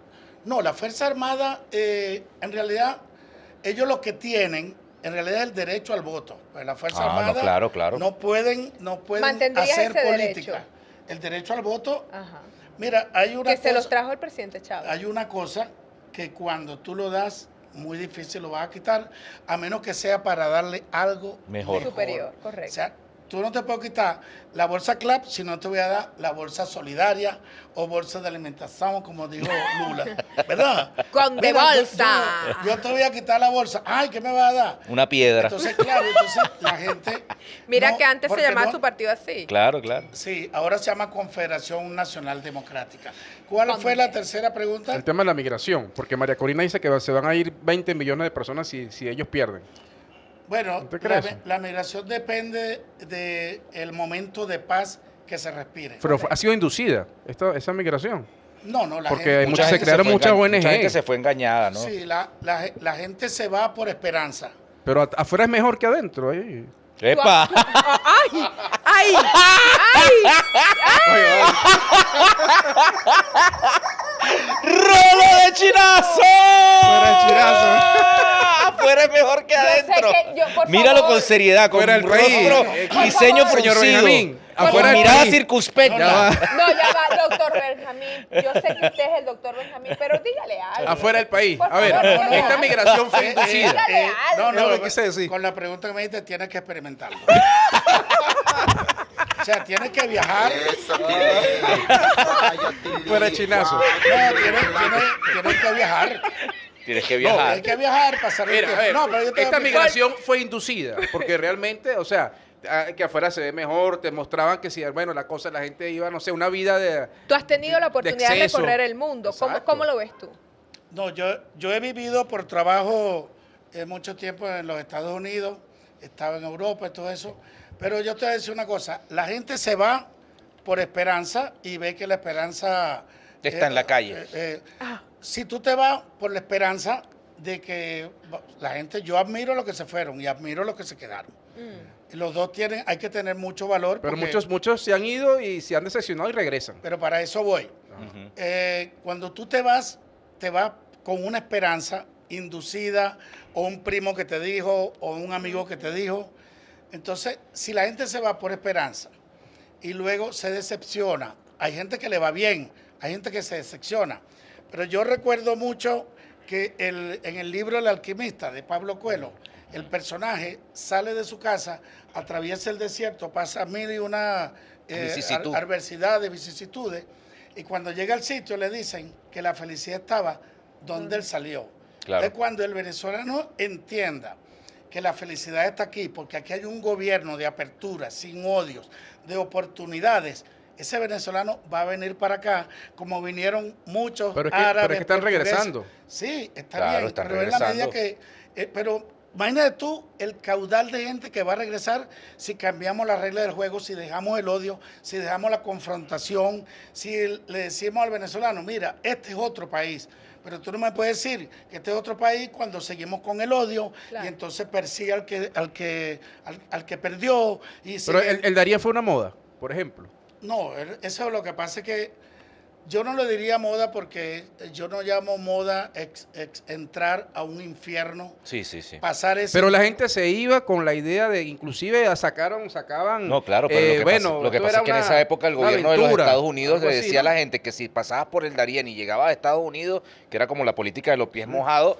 Speaker 4: No, la Fuerza Armada, en realidad, ellos lo que tienen, en realidad es el derecho al voto. Pues la Fuerza
Speaker 1: Ah, no,
Speaker 4: Armada
Speaker 1: claro, claro.
Speaker 4: no pueden
Speaker 2: ¿Mantendrías
Speaker 4: hacer
Speaker 2: ese
Speaker 4: política.
Speaker 2: derecho?
Speaker 4: El derecho al voto,
Speaker 2: Ajá.
Speaker 4: mira, hay una
Speaker 2: Que se los
Speaker 4: cosa,
Speaker 2: trajo el presidente Chávez.
Speaker 4: hay una cosa que cuando tú lo das, muy difícil lo vas a quitar, a menos que sea para darle algo
Speaker 1: Mejor.
Speaker 2: Superior, correcto.
Speaker 4: O sea, tú no te puedes quitar la bolsa CLAP si no te voy a dar la bolsa solidaria o bolsa de alimentación, como dijo Lula, ¿verdad?
Speaker 2: Con de
Speaker 4: Mira,
Speaker 2: bolsa.
Speaker 4: Yo te voy a quitar la bolsa. Ay, ¿qué me va a dar?
Speaker 1: Una piedra.
Speaker 4: Entonces, claro, la gente...
Speaker 2: Mira
Speaker 4: no,
Speaker 2: que antes se
Speaker 4: porque
Speaker 2: llamaba
Speaker 4: no-
Speaker 2: su partido así.
Speaker 1: Claro, claro.
Speaker 4: Sí, ahora se llama Confederación Nacional Democrática. ¿Cuál
Speaker 2: ¿Dónde?
Speaker 4: fue la tercera pregunta?
Speaker 3: El tema de la migración, porque María Corina dice que se van a ir 20 millones de personas si ellos pierden.
Speaker 4: Bueno,
Speaker 3: ¿Usted cree eso?
Speaker 4: la migración depende del momento de paz que se respire.
Speaker 3: Pero ha sido inducida esa migración.
Speaker 4: No, la
Speaker 3: Porque
Speaker 4: gente,
Speaker 3: hay
Speaker 1: Mucha
Speaker 3: se
Speaker 1: gente
Speaker 3: crearon
Speaker 1: fue
Speaker 3: muchas ONG.
Speaker 1: Mucha gente se fue engañada, ¿no?
Speaker 4: sí, la gente se va por esperanza.
Speaker 3: Pero afuera es mejor que adentro. Ahí.
Speaker 1: ¡Epa!
Speaker 2: ¡Ay! ¡Ay! ¡Ay!
Speaker 1: ¡Rolo de chinazo!
Speaker 3: Fuera de chinazo.
Speaker 1: Afuera es mejor que
Speaker 2: Yo sé
Speaker 1: adentro.
Speaker 2: que por
Speaker 1: Míralo
Speaker 2: favor.
Speaker 1: con seriedad, con
Speaker 3: Fuera del
Speaker 1: rostro
Speaker 3: país.
Speaker 1: y ceño
Speaker 2: Por
Speaker 3: Señor
Speaker 1: fruncido.
Speaker 3: Benjamín,
Speaker 1: Con
Speaker 3: afuera del
Speaker 1: mirada
Speaker 3: país.
Speaker 1: circunspecta.
Speaker 3: Ya va.
Speaker 2: No, ya va, doctor Benjamín. Yo sé que usted es el doctor Benjamín, pero dígale algo.
Speaker 3: Afuera del país.
Speaker 2: Por
Speaker 3: A ver,
Speaker 2: favor, dígale
Speaker 3: esta
Speaker 2: algo.
Speaker 3: migración fue inducida.
Speaker 2: Dígale algo.
Speaker 3: Es lo que quise decir.
Speaker 4: Con la pregunta que me diste, tienes que experimentarlo. O sea, tienes que viajar.
Speaker 3: Fuera de chinazo.
Speaker 4: No, tienes que viajar.
Speaker 1: Tienes que
Speaker 4: No,
Speaker 1: viajar.
Speaker 4: hay que viajar, pasar el
Speaker 3: Mira,
Speaker 4: tiempo.
Speaker 3: a ver,
Speaker 4: No, pero yo te voy a
Speaker 3: esta
Speaker 4: explicar.
Speaker 3: migración fue inducida, porque realmente, o sea, que afuera se ve mejor, te mostraban que si, bueno, la gente iba, no sé, una vida de...
Speaker 2: Tú has tenido la oportunidad de
Speaker 3: exceso.
Speaker 2: recorrer el mundo.
Speaker 3: Exacto.
Speaker 2: ¿Cómo lo ves tú?
Speaker 4: No, yo he vivido por trabajo mucho tiempo en los Estados Unidos, estaba en Europa y todo eso, pero yo te voy a decir una cosa, la gente se va por esperanza y ve que la esperanza...
Speaker 1: Está en la calle.
Speaker 4: Si tú te vas por la esperanza de que la gente, yo admiro los que se fueron y admiro los que se quedaron. Y los dos hay que tener mucho valor.
Speaker 3: Pero
Speaker 4: porque-
Speaker 3: muchos se han ido y se han decepcionado y regresan.
Speaker 4: pero para eso voy.
Speaker 1: Ujú.
Speaker 4: Cuando tú te vas con una esperanza inducida o un primo que te dijo o un amigo que te dijo. Entonces, si la gente se va por esperanza y luego se decepciona, hay gente que le va bien, hay gente que se decepciona. Pero yo recuerdo mucho que en el libro El alquimista de Pablo Coelho, el personaje sale de su casa, atraviesa el desierto, pasa mil y una
Speaker 1: Vicisitud.
Speaker 4: adversidades, vicisitudes, y cuando llega al sitio le dicen que la felicidad estaba donde él salió.
Speaker 1: Claro.
Speaker 4: Es cuando el venezolano entienda que la felicidad está aquí, porque aquí hay un gobierno de apertura, sin odios, de oportunidades. Ese venezolano va a venir para acá, como vinieron muchos
Speaker 3: Pero es que
Speaker 4: árabes.
Speaker 3: están
Speaker 4: portugueses.
Speaker 3: regresando.
Speaker 4: Sí, está
Speaker 1: Claro,
Speaker 4: bien,
Speaker 1: están
Speaker 4: pero es la medida
Speaker 1: regresando.
Speaker 4: que... pero imagínate tú el caudal de gente que va a regresar si cambiamos las reglas del juego, si dejamos el odio, si dejamos la confrontación, si le decimos al venezolano, mira, este es otro país. Pero tú no me puedes decir que este es otro país cuando seguimos con el odio
Speaker 2: Claro.
Speaker 4: y entonces persigue al que perdió. Y
Speaker 3: Pero
Speaker 4: sigue-
Speaker 3: el Darién fue una moda, por ejemplo.
Speaker 4: No, eso es lo que pasa es que yo no le diría moda porque yo no llamo moda entrar a un infierno,
Speaker 1: Sí, sí, sí.
Speaker 4: pasar ese...
Speaker 3: Pero la gente se iba con la idea de, inclusive sacaban...
Speaker 1: No, claro, pero lo que
Speaker 3: esto
Speaker 1: pasa
Speaker 3: era
Speaker 1: es que en
Speaker 3: una-
Speaker 1: esa época el
Speaker 3: una
Speaker 1: gobierno de los
Speaker 3: aventura,
Speaker 1: Estados Unidos
Speaker 3: algo
Speaker 1: le
Speaker 3: así,
Speaker 1: decía a
Speaker 3: ¿no?
Speaker 1: la gente que si pasabas por el Darién y llegabas a Estados Unidos, que era como la política de los pies mojados,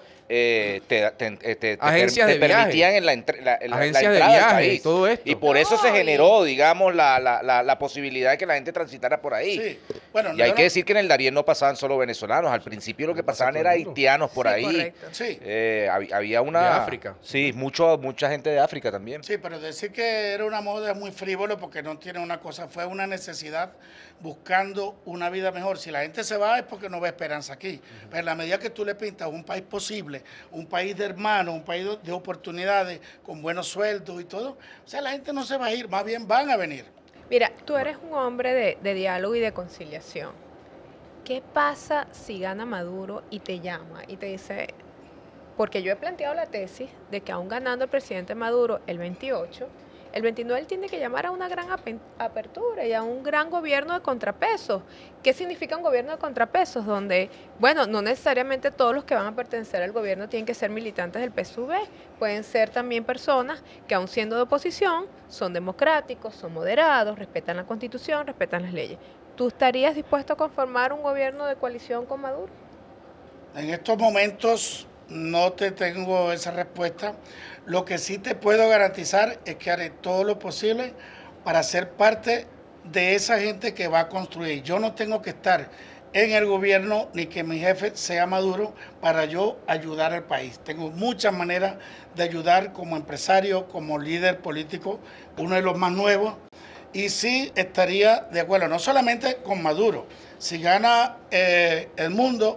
Speaker 1: te
Speaker 3: Agencias de viaje.
Speaker 1: permitían en la entrada
Speaker 3: Agencias de
Speaker 1: al
Speaker 3: viaje
Speaker 1: país.
Speaker 3: y todo esto.
Speaker 1: Y por eso se
Speaker 2: No,
Speaker 1: generó, digamos, la posibilidad de que la gente transitara por ahí.
Speaker 4: Sí, bueno,
Speaker 1: Y hay
Speaker 4: yo
Speaker 1: que
Speaker 4: no-
Speaker 1: decir que en el Darién no pasaban solo venezolanos, al principio lo que
Speaker 3: Pasa
Speaker 1: pasaban
Speaker 3: todo
Speaker 1: era
Speaker 3: el mundo.
Speaker 1: haitianos por
Speaker 2: Sí,
Speaker 1: ahí.
Speaker 2: correcto.
Speaker 4: Sí,
Speaker 1: Había una...
Speaker 3: De África.
Speaker 1: Sí, mucha gente de África también.
Speaker 4: sí, pero decir que era una moda es muy frívolo porque no tiene una cosa, fue una necesidad buscando una vida mejor. Si la gente se va es porque no ve esperanza aquí. Pero en la medida que tú le pintas un país posible, un país de hermanos, un país de oportunidades, con buenos sueldos y todo, o sea, la gente no se va a ir, más bien van a venir.
Speaker 2: Mira, tú eres un hombre de diálogo y de conciliación. ¿Qué pasa si gana Maduro y te llama y te dice, porque yo he planteado la tesis de que aún ganando el presidente Maduro el 28, el 29 él tiene que llamar a una gran apertura y a un gran gobierno de contrapesos? ¿Qué significa un gobierno de contrapesos? Donde, bueno, no necesariamente todos los que van a pertenecer al gobierno tienen que ser militantes del PSUV, pueden ser también personas que aún siendo de oposición son democráticos, son moderados, respetan la Constitución, respetan las leyes. ¿Tú estarías dispuesto a conformar un gobierno de coalición con Maduro?
Speaker 4: En estos momentos no te tengo esa respuesta. Lo que sí te puedo garantizar es que haré todo lo posible para ser parte de esa gente que va a construir. Yo no tengo que estar en el gobierno ni que mi jefe sea Maduro para yo ayudar al país. Tengo muchas maneras de ayudar como empresario, como líder político, uno de los más nuevos. Y sí estaría de acuerdo, no solamente con Maduro. Si gana el mundo...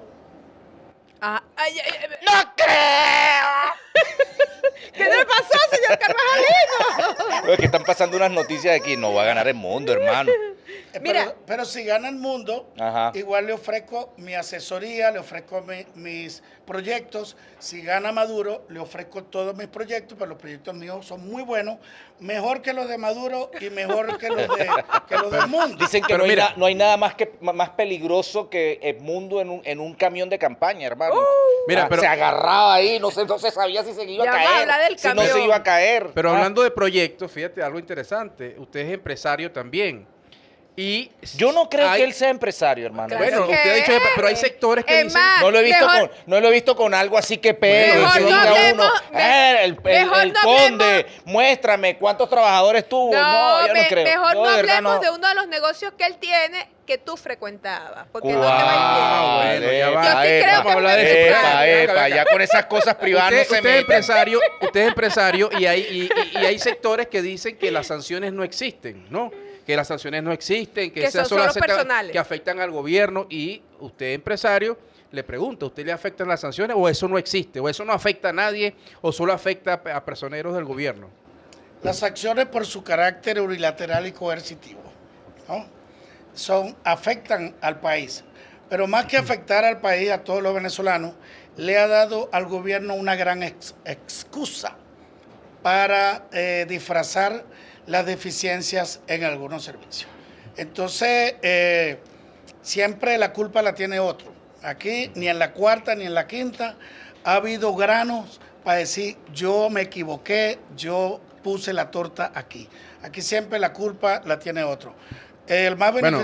Speaker 1: ¡No creo!
Speaker 2: ¿Qué le pasó, señor Carvajalino?
Speaker 1: Es que están pasando unas noticias de aquí. No va a ganar el mundo, hermano.
Speaker 2: Mira.
Speaker 4: Pero si gana el mundo,
Speaker 1: Ajá.
Speaker 4: igual le ofrezco mi asesoría, le ofrezco mis proyectos. Si gana Maduro, le ofrezco todos mis proyectos, pero los proyectos míos son muy buenos, mejor que los de Maduro y mejor que los del mundo.
Speaker 1: Dicen que
Speaker 3: Pero
Speaker 1: no hay,
Speaker 3: mira.
Speaker 1: no hay nada más peligroso que el mundo en un camión de campaña, hermano.
Speaker 3: Mira, pero-
Speaker 1: se agarraba ahí, no se sabía si se iba
Speaker 2: Ya
Speaker 1: a
Speaker 2: va a
Speaker 1: caer.
Speaker 2: hablar del
Speaker 1: Si no se
Speaker 2: camión.
Speaker 1: iba a caer.
Speaker 3: Pero
Speaker 1: Ah.
Speaker 3: hablando de proyectos, fíjate algo interesante. Usted es empresario también. Y
Speaker 1: Yo no creo
Speaker 3: hay-
Speaker 1: que él sea empresario, hermano.
Speaker 2: Claro
Speaker 3: Bueno,
Speaker 2: que
Speaker 3: usted ha dicho, pero hay
Speaker 2: es.
Speaker 3: sectores que
Speaker 2: Es
Speaker 3: dicen...
Speaker 2: más,
Speaker 1: No lo he visto con algo así que pegue.
Speaker 3: Mejor
Speaker 1: que
Speaker 3: no
Speaker 1: diga
Speaker 2: hablemos,
Speaker 1: uno, el
Speaker 2: mejor no
Speaker 1: conde, muéstrame cuántos trabajadores tuvo. No, yo no creo.
Speaker 2: Mejor
Speaker 1: Yo
Speaker 2: no
Speaker 1: de verdad
Speaker 2: hablemos
Speaker 1: no.
Speaker 2: de uno de los negocios que él tiene que tú frecuentabas, porque no te
Speaker 1: Guau,
Speaker 2: va a ir bien.
Speaker 3: bueno, ya va.
Speaker 2: Yo sí creo
Speaker 3: Vamos a
Speaker 2: que
Speaker 3: hablar de
Speaker 2: es
Speaker 3: ese
Speaker 2: un
Speaker 1: Epa,
Speaker 2: empresario.
Speaker 1: epa,
Speaker 3: Venga,
Speaker 1: ya con esas cosas privadas no se
Speaker 3: Usted es
Speaker 1: meten.
Speaker 3: empresario y hay sectores que dicen que las sanciones no existen, ¿no? Que las sanciones no existen, que
Speaker 2: Que
Speaker 3: esas
Speaker 2: son solo
Speaker 3: afectan-
Speaker 2: personales.
Speaker 3: que afectan al gobierno y usted empresario le pregunta, ¿usted le afectan las sanciones o eso no existe? ¿O eso no afecta a nadie o solo afecta a personeros del gobierno?
Speaker 4: Las acciones por su carácter unilateral y coercitivo, ¿no? Afectan al país. Pero más que afectar al país, a todos los venezolanos, le ha dado al gobierno una gran excusa para disfrazar las deficiencias en algunos servicios. Entonces, siempre la culpa la tiene otro. Aquí, ni en la cuarta ni en la quinta, ha habido granos para decir, yo me equivoqué, yo puse la torta aquí. Aquí siempre la culpa la tiene otro. El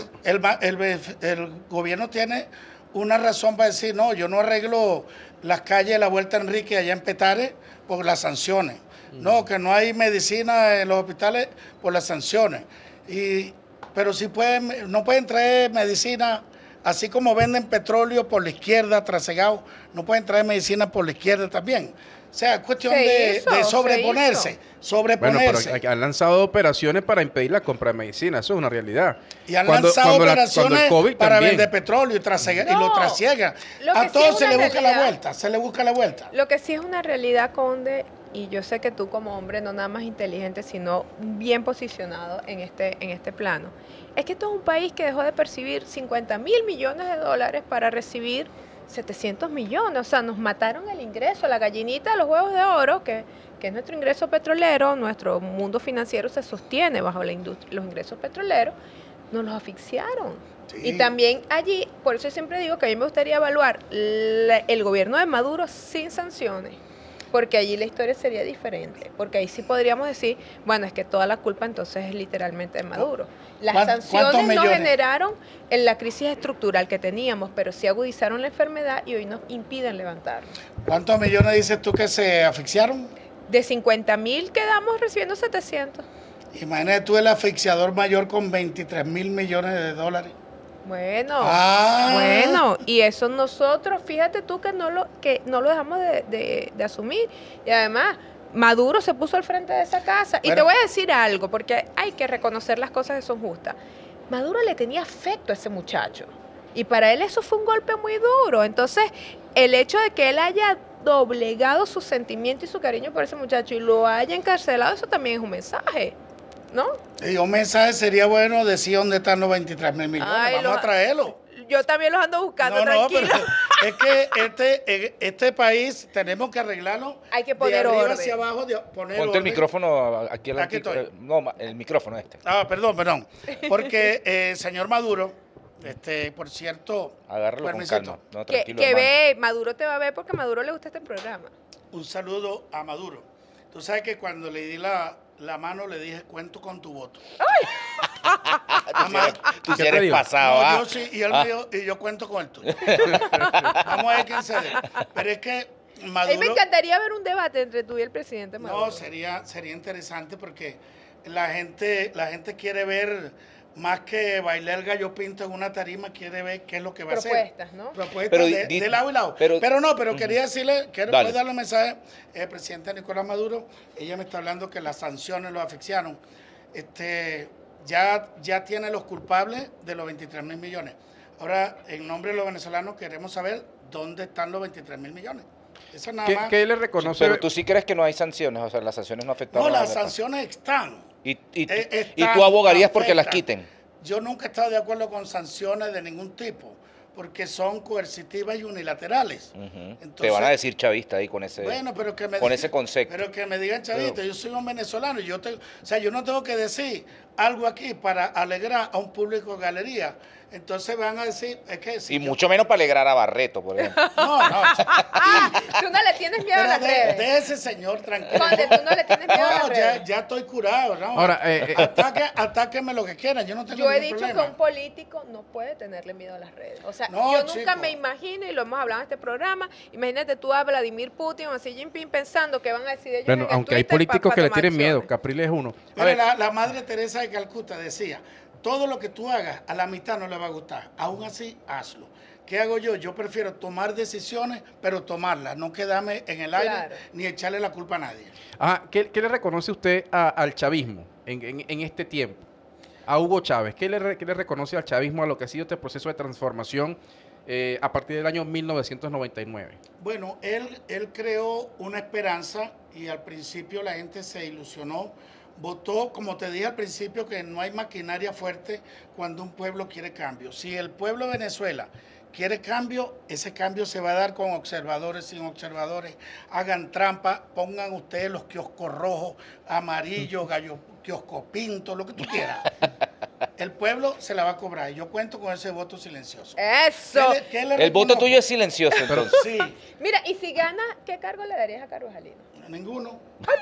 Speaker 4: gobierno tiene una razón para decir, no, yo no arreglo las calles de la Vuelta a Enrique allá en Petare por las sanciones. No, que no hay medicina en los hospitales por las sanciones. Pero sí no pueden traer medicina, así como venden petróleo por la izquierda, trasegado, no pueden traer medicina por la izquierda también. O sea, es cuestión de sobreponerse.
Speaker 3: Bueno, pero han lanzado operaciones para impedir la compra de medicina, eso es una realidad.
Speaker 4: Y han lanzado operaciones
Speaker 3: el COVID
Speaker 4: para
Speaker 3: también.
Speaker 4: vender petróleo y lo trasiegan.
Speaker 2: Lo que
Speaker 4: A
Speaker 2: sí
Speaker 4: todos
Speaker 2: es
Speaker 4: se
Speaker 2: una
Speaker 4: le busca la
Speaker 2: realidad.
Speaker 4: vuelta, se le busca la vuelta.
Speaker 2: Lo que sí es una realidad, Conde, y yo sé que tú como hombre, no nada más inteligente, sino bien posicionado en este plano, es que esto es un país que dejó de percibir 50.000 millones de dólares para recibir 700 millones. O sea, nos mataron el ingreso, la gallinita de los huevos de oro, que es nuestro ingreso petrolero, nuestro mundo financiero se sostiene bajo los ingresos petroleros, nos los asfixiaron.
Speaker 4: Sí.
Speaker 2: Y también allí, por eso siempre digo que a mí me gustaría evaluar el gobierno de Maduro sin sanciones, porque allí la historia sería diferente, porque ahí sí podríamos decir, bueno, es que toda la culpa entonces es literalmente de Maduro. Las
Speaker 4: ¿Cuántos
Speaker 2: sanciones no
Speaker 4: millones?
Speaker 2: generaron en la crisis estructural que teníamos, pero sí agudizaron la enfermedad y hoy nos impiden levantarnos.
Speaker 4: ¿Cuántos millones dices tú que se asfixiaron?
Speaker 2: De 50.000 quedamos recibiendo 700.
Speaker 4: Imagínate tú el asfixiador mayor con 23.000 millones de dólares.
Speaker 2: Bueno, y eso nosotros, fíjate tú que no lo dejamos de asumir. Y además, Maduro se puso al frente de esa casa. Y
Speaker 4: Bueno.
Speaker 2: te voy a decir algo, porque hay que reconocer las cosas que son justas. Maduro le tenía afecto a ese muchacho. Y para él eso fue un golpe muy duro. Entonces, el hecho de que él haya doblegado su sentimiento y su cariño por ese muchacho y lo haya encarcelado, eso también es un mensaje, ¿no?
Speaker 4: Y un mensaje sería bueno decir dónde están los 23.000 millones.
Speaker 2: Ay,
Speaker 4: Vamos a traerlo.
Speaker 2: Yo también los ando buscando,
Speaker 4: No,
Speaker 2: tranquilo.
Speaker 4: pero es que este país tenemos que arreglarlo.
Speaker 2: Hay que poner
Speaker 4: de arriba
Speaker 2: orden.
Speaker 4: hacia abajo, poner
Speaker 1: Ponte el
Speaker 4: orden.
Speaker 1: micrófono aquí.
Speaker 4: Aquí estoy.
Speaker 1: No, el micrófono este.
Speaker 4: Perdón. Porque, señor Maduro, por cierto,
Speaker 1: Agárralo con
Speaker 4: permisito,
Speaker 1: calma. No,
Speaker 2: Que
Speaker 1: tranquilo, hermano.
Speaker 2: ve, Maduro te va a ver porque a Maduro le gusta este programa.
Speaker 4: un saludo a Maduro. Tú sabes que cuando le di la mano le dije, cuento con tu voto.
Speaker 1: Tú sí
Speaker 3: ¿Qué te
Speaker 1: eres
Speaker 3: digo?
Speaker 1: pasado,
Speaker 4: No,
Speaker 1: ¿ah?
Speaker 4: yo sí, y él me dijo, y yo cuento con el tuyo. Vamos a ver quién se dé. Pero es que
Speaker 2: A mí me
Speaker 4: Maduro...
Speaker 2: encantaría ver un debate entre tú y el presidente Maduro.
Speaker 4: No, sería interesante porque la gente quiere ver más que bailar el gallo pinto en una tarima, quiere ver qué es lo que va a hacer.
Speaker 2: Propuestas, ¿no?
Speaker 4: Propuestas
Speaker 1: Pero
Speaker 4: de lado y lado. Pero quería decirle, quiero
Speaker 1: Dale.
Speaker 4: darle un mensaje al presidente Nicolás Maduro. Ella me está hablando que las sanciones lo asfixiaron. Ya tiene los culpables de los 23.000 millones. Ahora, en nombre de los venezolanos, queremos saber dónde están los 23.000 millones. Eso es nada más.
Speaker 3: ¿Qué le reconoce?
Speaker 1: Pero tú sí crees que no hay sanciones, o sea, las sanciones no afectaron
Speaker 4: No,
Speaker 1: a
Speaker 4: las
Speaker 1: Venezuela.
Speaker 4: sanciones están.
Speaker 1: Y
Speaker 4: Están,
Speaker 1: tú abogarías porque las
Speaker 4: afectan.
Speaker 1: quiten.
Speaker 4: Yo nunca he estado de acuerdo con sanciones de ningún tipo, porque son coercitivas y unilaterales.
Speaker 1: Ujú. Te
Speaker 4: Entonces,
Speaker 1: van a decir chavista ahí con ese,
Speaker 4: bueno, pero que me
Speaker 1: con
Speaker 4: digan-
Speaker 1: ese concepto.
Speaker 4: Pero que me digan chavito, yo soy un venezolano, o sea, yo no tengo que decir algo aquí para alegrar a un público de galería. Entonces van a decir, es que si
Speaker 1: Y
Speaker 4: yo-
Speaker 1: mucho menos para alegrar a Barreto, por ejemplo.
Speaker 4: No,
Speaker 2: Tú no le tienes miedo a
Speaker 4: pero
Speaker 2: las redes.
Speaker 4: de ese señor tranquilo.
Speaker 2: Conde, tú no le tienes miedo a las
Speaker 4: No,
Speaker 2: redes.
Speaker 4: ya estoy curado, ¿no?
Speaker 3: Ahora,
Speaker 4: Atáquenme lo que quieran, yo no tengo
Speaker 2: Yo he
Speaker 4: ningún
Speaker 2: dicho
Speaker 4: problema.
Speaker 2: que un político no puede tenerle miedo a las redes. O sea,
Speaker 4: No,
Speaker 2: yo nunca
Speaker 4: chico.
Speaker 2: me imagino, y lo hemos hablado en este programa, imagínate tú a Vladimir Putin o a Xi Jinping pensando que van a decir ellos
Speaker 3: bueno,
Speaker 2: en el
Speaker 3: aunque hay
Speaker 2: Twitter
Speaker 3: políticos
Speaker 2: pa
Speaker 3: que le
Speaker 2: tomar
Speaker 3: tienen miedo,
Speaker 2: acciones.
Speaker 3: Capriles es uno. A
Speaker 4: Mira,
Speaker 3: ver,
Speaker 4: la Madre Teresa de Calcuta decía, todo lo que tú hagas, a la mitad no le va a gustar. Aún así, hazlo. ¿Qué hago yo? Yo prefiero tomar decisiones, pero tomarlas, no quedarme en el aire
Speaker 2: Claro.
Speaker 4: ni echarle la culpa a nadie.
Speaker 3: ¿qué le reconoce usted al chavismo en este tiempo? A Hugo Chávez, ¿qué le reconoce al chavismo a lo que ha sido este proceso de transformación a partir del año 1999?
Speaker 4: Bueno, él creó una esperanza y al principio la gente se ilusionó. Votó, como te dije al principio, que no hay maquinaria fuerte cuando un pueblo quiere cambio. Si el pueblo de Venezuela quiere cambio, ese cambio se va a dar con observadores, sin observadores. Hagan trampa, pongan ustedes los kioscos rojos, amarillos, gallo, kiosco pinto, lo que tú quieras. El pueblo se la va a cobrar y yo cuento con ese voto silencioso.
Speaker 2: Eso.
Speaker 4: ¿Qué le
Speaker 1: El voto
Speaker 4: reconozco?
Speaker 1: tuyo es silencioso, entonces.
Speaker 4: Sí,
Speaker 2: Mira, y si gana, ¿qué cargo le darías a Carlos Jalino?
Speaker 4: ninguno.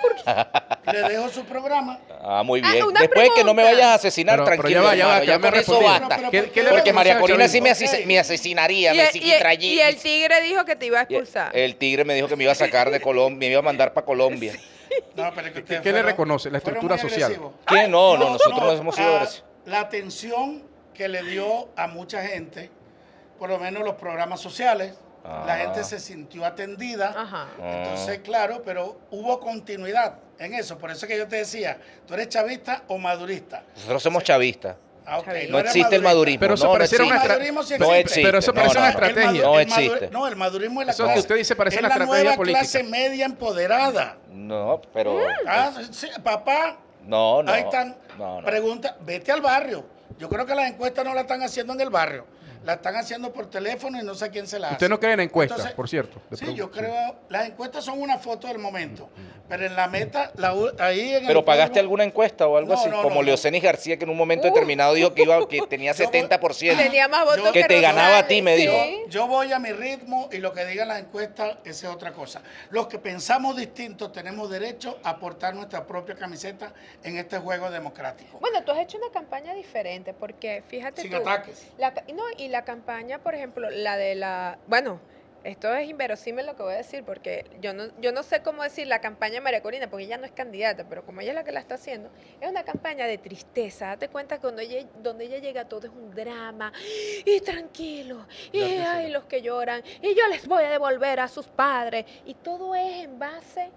Speaker 4: Le dejo su programa.
Speaker 1: Ah, muy bien.
Speaker 2: una
Speaker 1: Después que no me
Speaker 2: pregunta.
Speaker 1: vayas a asesinar,
Speaker 3: Pero
Speaker 1: tranquilo,
Speaker 3: ya va,
Speaker 1: hermano,
Speaker 3: que no me
Speaker 1: con eso
Speaker 3: respondí.
Speaker 1: basta.
Speaker 4: Pero,
Speaker 3: ¿Qué le
Speaker 1: Porque María
Speaker 3: reconoce al
Speaker 1: Corina sí
Speaker 3: chavismo?
Speaker 1: me asesinaría, me
Speaker 2: y
Speaker 1: psiquitraía.
Speaker 2: el tigre dijo que te iba a expulsar.
Speaker 1: El tigre me dijo que me iba a sacar de Colombia, me iba a mandar para Colombia.
Speaker 4: No, pero es que ustedes
Speaker 3: ¿Qué le
Speaker 4: fueron-
Speaker 3: reconoce? La
Speaker 4: fueron
Speaker 3: estructura
Speaker 4: muy
Speaker 3: social.
Speaker 4: agresivos.
Speaker 1: ¿Quién? No, nosotros no hemos sido agresivos.
Speaker 4: La atención que le dio a mucha gente, por lo menos los programas sociales, la gente se sintió atendida.
Speaker 2: Ajá.
Speaker 4: Entonces, claro, pero hubo continuidad en eso. Por eso que yo te decía, ¿tú eres chavista o madurista?
Speaker 1: Nosotros somos chavistas.
Speaker 4: Ah, ok,
Speaker 2: Chavista.
Speaker 1: No
Speaker 4: eres
Speaker 1: existe el
Speaker 4: madurista.
Speaker 1: madurismo.
Speaker 3: Pero eso
Speaker 1: no,
Speaker 3: pareciera
Speaker 1: existe.
Speaker 3: una
Speaker 4: El madurismo sí
Speaker 1: No
Speaker 4: existe.
Speaker 1: existe.
Speaker 3: Pero eso parece una estrategia.
Speaker 1: No existe.
Speaker 4: No, el madurismo es la
Speaker 3: Eso que
Speaker 4: clase.
Speaker 3: usted dice parece
Speaker 4: es
Speaker 3: una
Speaker 4: la
Speaker 3: estrategia
Speaker 4: nueva
Speaker 3: política.
Speaker 4: clase media empoderada.
Speaker 1: No, pero...
Speaker 4: Ah, sí, papá,
Speaker 1: No, no.
Speaker 4: ahí están.
Speaker 1: No, no.
Speaker 4: Pregunta, vete al barrio. Yo creo que las encuestas no las están haciendo en el barrio. La están haciendo por teléfono y no sé a quién se la hace.
Speaker 3: Usted no cree en encuestas,
Speaker 4: Entonces,
Speaker 3: por cierto. Le
Speaker 4: Sí,
Speaker 3: pregunto.
Speaker 4: yo creo, las encuestas son una foto del momento, pero en la meta, ahí en
Speaker 1: ¿Pero
Speaker 4: el
Speaker 1: pagaste
Speaker 4: pueblo-
Speaker 1: alguna encuesta o algo
Speaker 4: No,
Speaker 1: así?
Speaker 4: no,
Speaker 1: Como
Speaker 4: no,
Speaker 1: Leocenis García, que en un momento determinado dijo que tenía
Speaker 4: Yo voy-
Speaker 1: 70%.
Speaker 2: Tenía más votos
Speaker 4: Yo-
Speaker 1: Que te ganaba a ti, me
Speaker 2: sí.
Speaker 1: dijo.
Speaker 4: Yo voy a mi ritmo y lo que digan las encuestas, esa es otra cosa. Los que pensamos distintos tenemos derecho a aportar nuestra propia camiseta en este juego democrático.
Speaker 2: Bueno, tú has hecho una campaña diferente porque fíjate
Speaker 4: Sin
Speaker 2: tú,
Speaker 4: ataques.
Speaker 2: y la campaña, por ejemplo, la de bueno, esto es inverosímil lo que voy a decir porque yo no sé cómo decir la campaña de María Corina porque ella no es candidata, pero como ella es la que la está haciendo, es una campaña de tristeza. Date cuenta que donde ella llega todo es un drama y tranquilo, y ay, los que lloran, y yo les voy a devolver a sus padres, y todo es en base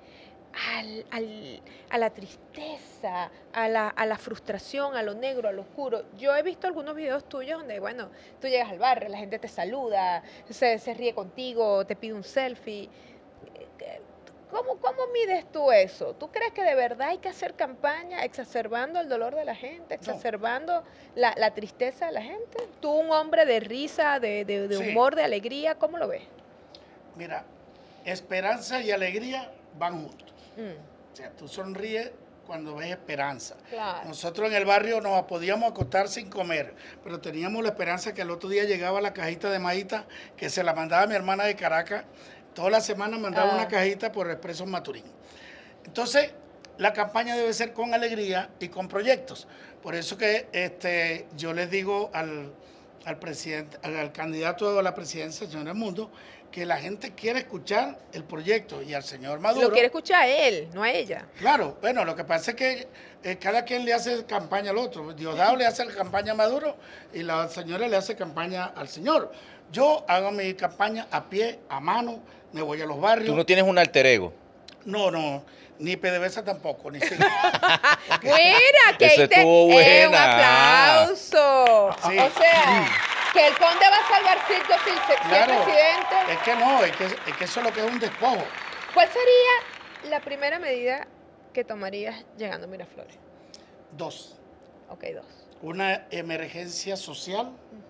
Speaker 2: a la tristeza, a la frustración, a lo negro, a lo oscuro. Yo he visto algunos videos tuyos donde, bueno, tú llegas al barrio, la gente te saluda, se ríe contigo, te pide un selfie. ¿Cómo mides tú eso? ¿Tú crees que de verdad hay que hacer campaña exacerbando el dolor de la gente, exacerbando la tristeza de la gente? ¿Tú, un hombre de risa, de
Speaker 4: Sí.
Speaker 2: humor, de alegría, cómo lo ves?
Speaker 4: Mira, esperanza y alegría van juntos.
Speaker 2: Mm,
Speaker 4: O sea, tú sonríes cuando ves esperanza.
Speaker 2: claro.
Speaker 4: Nosotros en el barrio nos podíamos acostar sin comer, pero teníamos la esperanza que el otro día llegaba la cajita de maíta que se la mandaba mi hermana de Caracas. Toda la semana mandaba una cajita por Expreso Maturín. Entonces, la campaña debe ser con alegría y con proyectos. Por eso que yo les digo al presidente, al candidato a la presidencia, el señor Edmundo, que la gente quiere escuchar el proyecto y al señor Maduro.
Speaker 2: Lo quiere escuchar a él, no a ella.
Speaker 4: Claro, bueno, lo que pasa es que cada quien le hace campaña al otro. Diosdado le hace campaña a Maduro y la señora le hace campaña al señor. Yo hago mi campaña a pie, a mano, me voy a los barrios.
Speaker 1: Tú no tienes un alter ego.
Speaker 4: No, ni PDVSA tampoco, ni sí.
Speaker 2: Mira, que
Speaker 1: Ese estuvo
Speaker 2: un
Speaker 1: buena.
Speaker 2: aplauso.
Speaker 4: Sí.
Speaker 2: O sea, que el conde va a salvar circo si es
Speaker 4: Claro,
Speaker 2: presidente.
Speaker 4: es que no, es que eso es lo que es un despojo.
Speaker 2: ¿Cuál sería la primera medida que tomarías llegando a Miraflores?
Speaker 4: 2.
Speaker 2: Ok, 2.
Speaker 4: Una emergencia social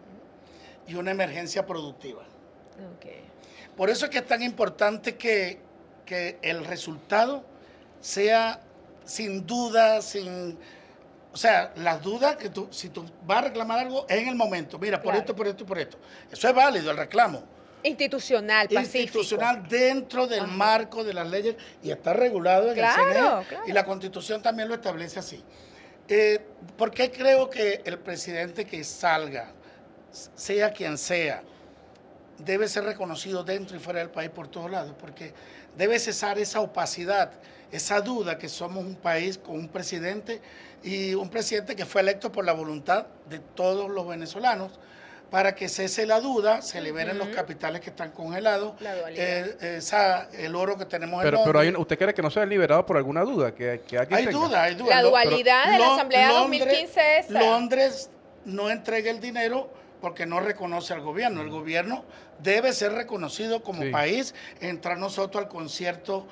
Speaker 4: y una emergencia productiva.
Speaker 2: Ok.
Speaker 4: Por eso es que es tan importante que el resultado sea sin duda, o sea, las dudas que si tú vas a reclamar algo es en el momento. Mira, por
Speaker 2: Claro.
Speaker 4: esto, por esto, por esto. Eso es válido, el reclamo.
Speaker 2: Institucional, pacífico.
Speaker 4: Institucional dentro del
Speaker 2: Ajá.
Speaker 4: marco de las leyes y está regulado en
Speaker 2: Claro,
Speaker 4: el CNE
Speaker 2: claro.
Speaker 4: y la Constitución también lo establece así. ¿Por qué creo que el presidente que salga, sea quien sea, debe ser reconocido dentro y fuera del país por todos lados? Porque debe cesar esa opacidad, esa duda que somos un país con un presidente y un presidente que fue electo por la voluntad de todos los venezolanos, para que cese la duda, se liberen los capitales que están congelados,
Speaker 2: La dualidad.
Speaker 4: el oro que tenemos
Speaker 3: Pero
Speaker 4: en Londres.
Speaker 3: ¿usted cree que no se ha liberado por alguna duda? Que alguien
Speaker 4: Hay
Speaker 3: tenga?
Speaker 4: duda, hay duda.
Speaker 2: La dualidad de la
Speaker 4: Lo-
Speaker 2: Asamblea
Speaker 4: Londres-
Speaker 2: 2015 esa.
Speaker 4: Londres no entrega el dinero porque no reconoce al gobierno. El gobierno debe ser reconocido como
Speaker 3: Sí.
Speaker 4: país, entrar nosotros al concierto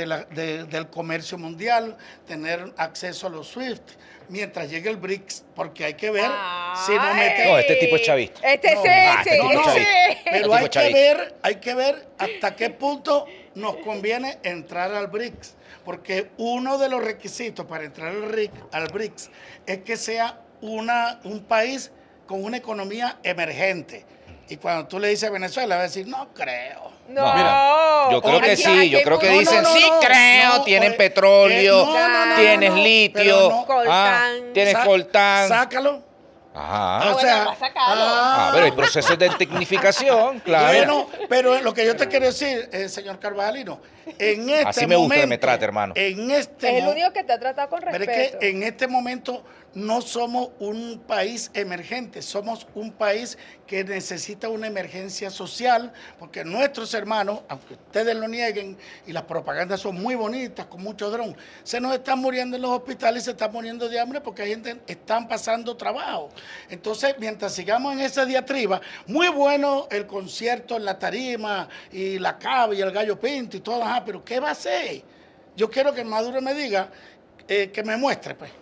Speaker 4: del comercio mundial, tener acceso a los SWIFT, mientras llegue el BRICS, porque hay que ver si no mete...
Speaker 1: No, este tipo es chavista.
Speaker 2: Este
Speaker 4: No,
Speaker 2: sí,
Speaker 1: este
Speaker 2: sí,
Speaker 1: tipo es
Speaker 2: sí.
Speaker 1: chavista.
Speaker 4: Pero
Speaker 1: tipo
Speaker 4: hay que ver hasta qué punto nos conviene entrar al BRICS, porque uno de los requisitos para entrar al BRICS es que sea un país con una economía emergente. Y cuando tú le dices a Venezuela, va a decir, no creo.
Speaker 2: No,
Speaker 3: Mira,
Speaker 1: Yo creo que
Speaker 2: aquí-
Speaker 1: sí,
Speaker 2: aquí
Speaker 1: yo creo que
Speaker 2: hay
Speaker 1: dicen,
Speaker 2: mucho-
Speaker 1: sí creo, tienen
Speaker 4: oye,
Speaker 1: petróleo,
Speaker 2: no,
Speaker 1: tienes
Speaker 4: pero
Speaker 1: litio,
Speaker 4: no.
Speaker 2: Coltán.
Speaker 1: tienes
Speaker 4: Sa-
Speaker 1: coltán.
Speaker 4: Sácalo.
Speaker 1: Ajá.
Speaker 2: bueno, va a sacarlo.
Speaker 1: Pero hay procesos de tecnificación, claro.
Speaker 4: Bueno, pero lo que yo te quiero decir, señor Carvajalino, en este
Speaker 1: Así me gusta que me
Speaker 4: momento,
Speaker 1: trate, hermano.
Speaker 4: En este
Speaker 2: Es el
Speaker 4: mo-
Speaker 2: único que te ha tratado con
Speaker 4: Pero
Speaker 2: respeto.
Speaker 4: es que en este momento no somos un país emergente, somos un país que necesita una emergencia social, porque nuestros hermanos, aunque ustedes lo nieguen, y las propagandas son muy bonitas, con mucho dron, se nos están muriendo en los hospitales, se están muriendo de hambre porque hay gente que están pasando trabajo. Entonces, mientras sigamos en esa diatriba, muy bueno el concierto en la tarima, y la cava y el gallo pinto y todo, ajá, pero ¿qué va a hacer? Yo quiero que Maduro me diga, que me muestre, pues,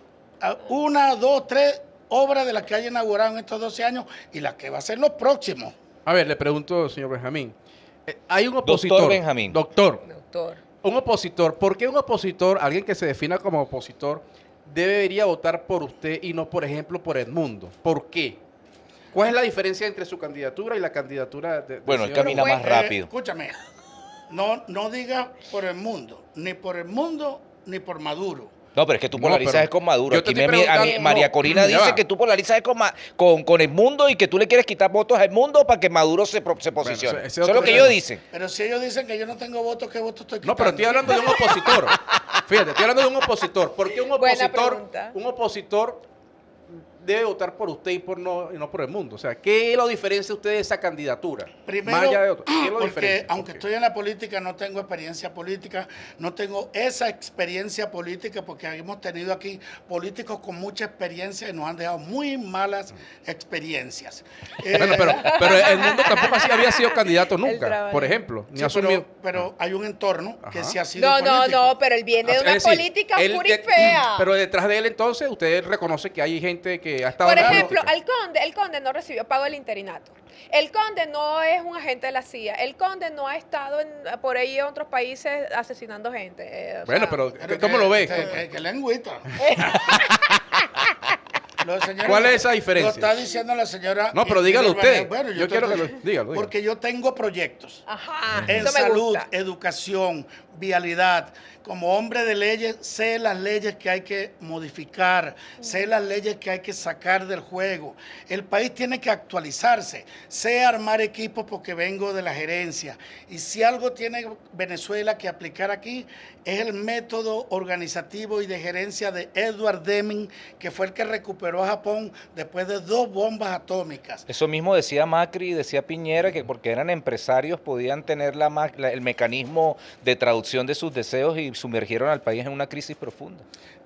Speaker 4: 1, 2, 3 obras de las que haya inaugurado en estos 12 años y las que va a ser los próximos.
Speaker 3: A ver, le pregunto, señor Benjamín. Hay un opositor.
Speaker 1: Doctor Benjamín.
Speaker 3: Doctor.
Speaker 2: Doctor.
Speaker 3: Un opositor. ¿Por qué un opositor, alguien que se defina como opositor, debería votar por usted y no, por ejemplo, por Edmundo? ¿Por qué? ¿Cuál es la diferencia entre su candidatura y la candidatura del
Speaker 1: Bueno, él
Speaker 3: señor
Speaker 1: camina
Speaker 3: Edmundo?
Speaker 1: más rápido.
Speaker 4: Escúchame, no digas por el mundo, ni ni por Maduro.
Speaker 1: No, pero es que tú
Speaker 3: No,
Speaker 1: polarizas
Speaker 3: pero
Speaker 1: es con Maduro.
Speaker 3: yo te
Speaker 1: Aquí
Speaker 3: estoy preguntando-
Speaker 1: María
Speaker 3: no,
Speaker 1: Corina
Speaker 3: ya
Speaker 1: dice
Speaker 3: va.
Speaker 1: que tú polarizas es con el mundo y que tú le quieres quitar votos al mundo para que Maduro se posicione.
Speaker 3: ese
Speaker 1: Eso es
Speaker 3: otro
Speaker 1: lo que
Speaker 3: tema.
Speaker 1: ellos dicen.
Speaker 4: Pero si ellos dicen que yo no tengo votos, ¿qué votos estoy quitando?
Speaker 3: No, pero estoy hablando de un opositor. Fíjate, estoy hablando de un opositor. ¿Por qué
Speaker 2: Buena pregunta.
Speaker 3: un opositor debe votar por usted y no por el mundo? O sea, ¿qué lo diferencia usted de esa candidatura?
Speaker 4: Primero,
Speaker 3: Más allá de otro. ¿Qué lo
Speaker 4: porque
Speaker 3: diferencia?
Speaker 4: aunque
Speaker 3: ¿Por qué?
Speaker 4: estoy en la política, no tengo experiencia política, no tengo esa experiencia política, porque hemos tenido aquí políticos con mucha experiencia y nos han dejado muy malas experiencias.
Speaker 3: Bueno, pero el mundo tampoco así había sido candidato nunca,
Speaker 2: trabajo.
Speaker 3: por ejemplo. Ni
Speaker 4: sí,
Speaker 3: asumió.
Speaker 4: pero hay un entorno que
Speaker 3: Ajá.
Speaker 4: sí ha sido
Speaker 2: No,
Speaker 4: político.
Speaker 2: no, pero él viene de una
Speaker 3: Es decir,
Speaker 2: política
Speaker 3: él
Speaker 2: oscura y
Speaker 3: de-
Speaker 2: fea.
Speaker 3: Pero detrás de él entonces usted reconoce que hay gente que ha estado
Speaker 2: Por
Speaker 3: en la
Speaker 2: ejemplo,
Speaker 3: política.
Speaker 2: el conde no recibió pago del interinato. El conde no es un agente de la CIA. El conde no ha estado por ahí en otros países asesinando gente. O
Speaker 3: Bueno,
Speaker 2: sea,
Speaker 3: pero
Speaker 4: Pero
Speaker 3: ¿cómo lo ves?
Speaker 4: Que lengüita.
Speaker 3: ¿Cuál es esa
Speaker 4: Lo
Speaker 3: diferencia?
Speaker 4: está diciendo la señora.
Speaker 3: No, pero dígalo usted.
Speaker 4: Bueno,
Speaker 3: Yo quiero que lo dígalo.
Speaker 4: Porque yo tengo proyectos
Speaker 2: Ajá,
Speaker 4: en
Speaker 2: eso me
Speaker 4: salud,
Speaker 2: gusta.
Speaker 4: educación, vialidad. Como hombre de leyes, sé las leyes que hay que modificar, sé las leyes que hay que sacar del juego. El país tiene que actualizarse, sé armar equipos porque vengo de la gerencia. Y si algo tiene Venezuela que aplicar aquí, es el método organizativo y de gerencia de Edward Deming, que fue el que recuperó a Japón después de 2 bombas atómicas.
Speaker 1: Eso mismo decía Macri y decía Piñera, que porque eran empresarios podían tener el mecanismo de traducción de sus deseos y sumergieron al país en una crisis profunda.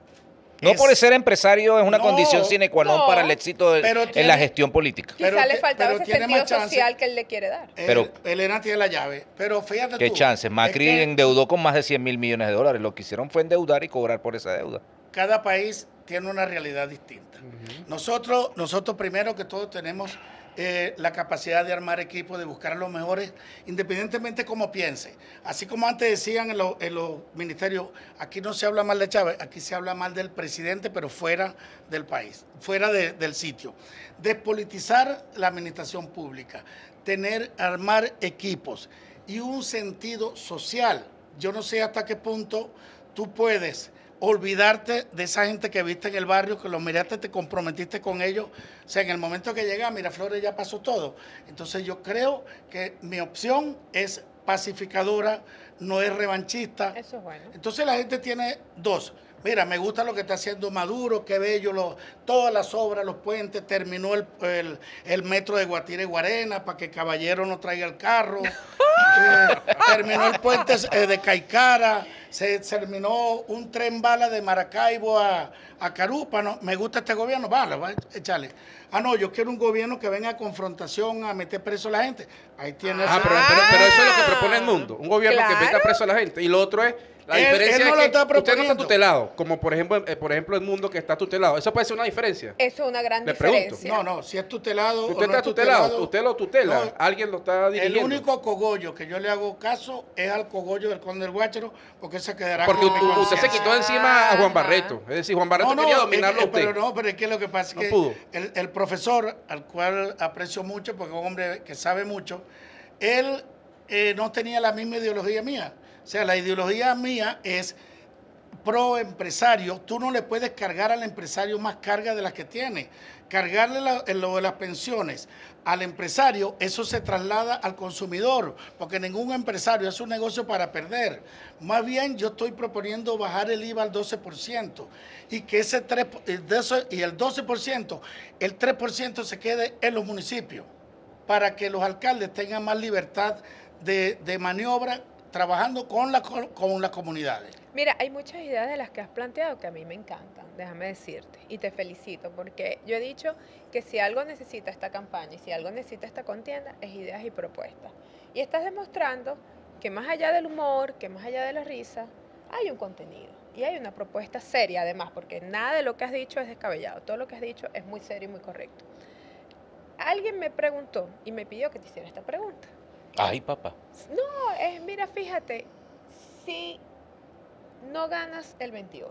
Speaker 1: No por ser empresario es una
Speaker 4: No,
Speaker 1: condición sine qua non
Speaker 2: no,
Speaker 1: para el éxito en la
Speaker 4: tiene-
Speaker 1: gestión política.
Speaker 2: Quizá
Speaker 4: pero
Speaker 2: le
Speaker 4: te-
Speaker 2: faltaba
Speaker 4: pero
Speaker 2: ese
Speaker 4: tiene
Speaker 2: sentido
Speaker 4: más chance.
Speaker 2: social que él le quiere dar.
Speaker 1: Pero-
Speaker 4: Elena tiene la llave, pero fíjate
Speaker 1: ¿Qué
Speaker 4: tú,
Speaker 1: chances? Macri
Speaker 4: es que
Speaker 1: endeudó con más de 100.000 millones de dólares. Lo que hicieron fue endeudar y cobrar por esa deuda.
Speaker 4: cada país tiene una realidad distinta. Nosotros primero que todo tenemos la capacidad de armar equipos, de buscar a los mejores, independientemente cómo piense. Así como antes decían en los ministerios, aquí no se habla mal de Chávez, aquí se habla mal del presidente, pero fuera del país, fuera del sitio. Despolitizar la administración pública, armar equipos y un sentido social. Yo no sé hasta qué punto tú puedes olvidarte de esa gente que viste en el barrio, que los miraste, te comprometiste con ellos. O sea, en el momento que llega a Miraflores ya pasó todo. Entonces yo creo que mi opción es pacificadora, no es revanchista.
Speaker 2: Eso es bueno.
Speaker 4: Entonces la gente tiene 2. Mira, me gusta lo que está haciendo Maduro, qué bello, todas las obras, los puentes, terminó el metro de Guatire y Guarena para que Caballero no traiga el carro, terminó el puente de Caicara, se terminó un tren bala de Maracaibo a Carúpano. Me gusta este gobierno, vale, va, échale. Ah, no, yo quiero un gobierno que venga a confrontación, a meter preso a la gente. Ahí tiene
Speaker 3: Pero eso es lo que propone el mundo. Un gobierno que meta
Speaker 2: Claro.
Speaker 3: preso a la gente. Y lo otro es, la
Speaker 4: Él
Speaker 3: diferencia
Speaker 4: no lo
Speaker 3: es
Speaker 4: está
Speaker 3: que usted no está
Speaker 4: proponiendo.
Speaker 3: tutelado. Como por ejemplo el mundo que está tutelado. Eso puede ser una diferencia.
Speaker 2: Eso es una gran
Speaker 3: Le pregunto.
Speaker 2: diferencia.
Speaker 4: No, si es tutelado
Speaker 3: Usted
Speaker 4: o no
Speaker 3: está
Speaker 4: es
Speaker 3: tutelado, usted lo tutela.
Speaker 4: No,
Speaker 3: Alguien lo está
Speaker 4: el
Speaker 3: dirigiendo.
Speaker 4: único cogollo que yo le hago caso es al cogollo del conde del Guácharo, porque él se quedará
Speaker 3: Porque
Speaker 4: con mi
Speaker 3: usted se
Speaker 4: conciencia.
Speaker 3: quitó encima a Juan
Speaker 2: Ajá.
Speaker 3: Barreto. Es decir, Juan Barreto quería dominarlo a usted.
Speaker 4: Pero es que lo que pasa es
Speaker 3: No
Speaker 4: que
Speaker 3: pudo.
Speaker 4: el profesor, al cual aprecio mucho, porque es un hombre que sabe mucho, él no tenía la misma ideología mía. O sea, la ideología mía es pro empresario. Tú no le puedes cargar al empresario más carga de las que tiene. Cargarle lo de las pensiones al empresario, eso se traslada al consumidor, porque ningún empresario hace un negocio para perder. Más bien yo estoy proponiendo bajar el IVA al 12% y que ese 3%, y el 12%, el 3% se quede en los municipios, para que los alcaldes tengan más libertad de maniobra trabajando con las comunidades.
Speaker 2: Mira, hay muchas ideas de las que has planteado que a mí me encantan, déjame decirte, y te felicito, porque yo he dicho que si algo necesita esta campaña y si algo necesita esta contienda, es ideas y propuestas. Y estás demostrando que más allá del humor, que más allá de la risa, hay un contenido y hay una propuesta seria además, porque nada de lo que has dicho es descabellado, todo lo que has dicho es muy serio y muy correcto. Alguien me preguntó y me pidió que te hiciera esta pregunta.
Speaker 1: Ay, papá.
Speaker 2: No, mira, fíjate, si no ganas el 28,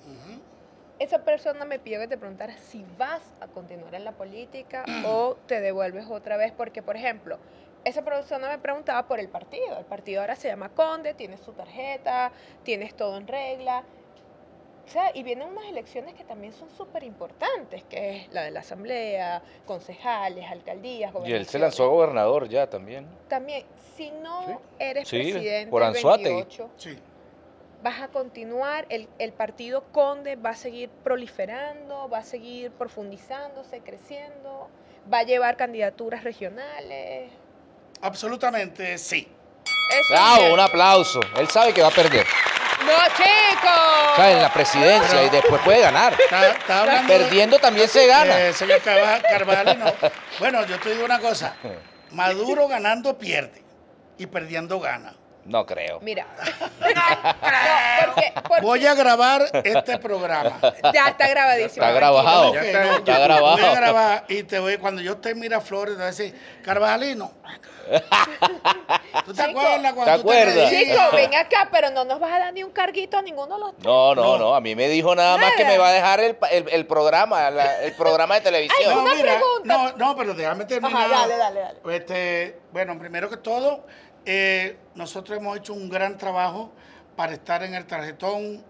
Speaker 2: esa persona me pidió que te preguntara si vas a continuar en la política o te devuelves otra vez, porque, por ejemplo, esa persona me preguntaba por el partido ahora se llama Conde, tienes su tarjeta, tienes todo en regla, o sea, y vienen unas elecciones que también son súper importantes, que es la de la asamblea, concejales, alcaldías,
Speaker 1: Y él se lanzó a gobernador ya también.
Speaker 2: también, si no eres
Speaker 1: Sí,
Speaker 2: presidente
Speaker 1: por
Speaker 2: del
Speaker 1: Anzoátegui.
Speaker 2: 28,
Speaker 4: Sí.
Speaker 2: vas a continuar, el partido Conde va a seguir proliferando, va a seguir profundizándose, creciendo, va a llevar candidaturas regionales.
Speaker 4: Absolutamente sí.
Speaker 2: Eso
Speaker 1: Bravo,
Speaker 2: es.
Speaker 1: un aplauso. Él sabe que va a perder.
Speaker 2: ¡No, chicos!
Speaker 1: O sea, en la presidencia y después puede ganar.
Speaker 4: Está hablando
Speaker 1: Perdiendo también se gana.
Speaker 4: señor Carvajal, no. Bueno, yo te digo una cosa. Maduro ganando pierde y perdiendo gana.
Speaker 1: No creo.
Speaker 2: Mira. No, porque
Speaker 4: Voy a grabar este programa.
Speaker 2: ya está grabadísimo.
Speaker 1: Está grabado.
Speaker 4: Ok,
Speaker 3: Ya
Speaker 4: no,
Speaker 3: está
Speaker 4: yo
Speaker 1: grabado.
Speaker 4: Voy a grabar y te voy, cuando yo esté en Miraflores, te voy a decir, Carvajalino. ¿Tú te
Speaker 2: Chico,
Speaker 4: acuerdas
Speaker 1: ¿te
Speaker 4: cuando tú
Speaker 1: acuerdas?
Speaker 4: te
Speaker 2: Chico,
Speaker 4: reías?
Speaker 2: ven acá, pero no nos vas a dar ni un carguito a ninguno de los tres.
Speaker 1: No, a mí me dijo nada más que
Speaker 2: Nada.
Speaker 1: me va a dejar el programa, el programa de televisión.
Speaker 4: No,
Speaker 2: Una
Speaker 4: mira,
Speaker 2: pregunta.
Speaker 4: no, pero déjame terminar.
Speaker 2: Ajá, dale.
Speaker 4: Bueno, primero que todo, nosotros hemos hecho un gran trabajo para estar en el tarjetón.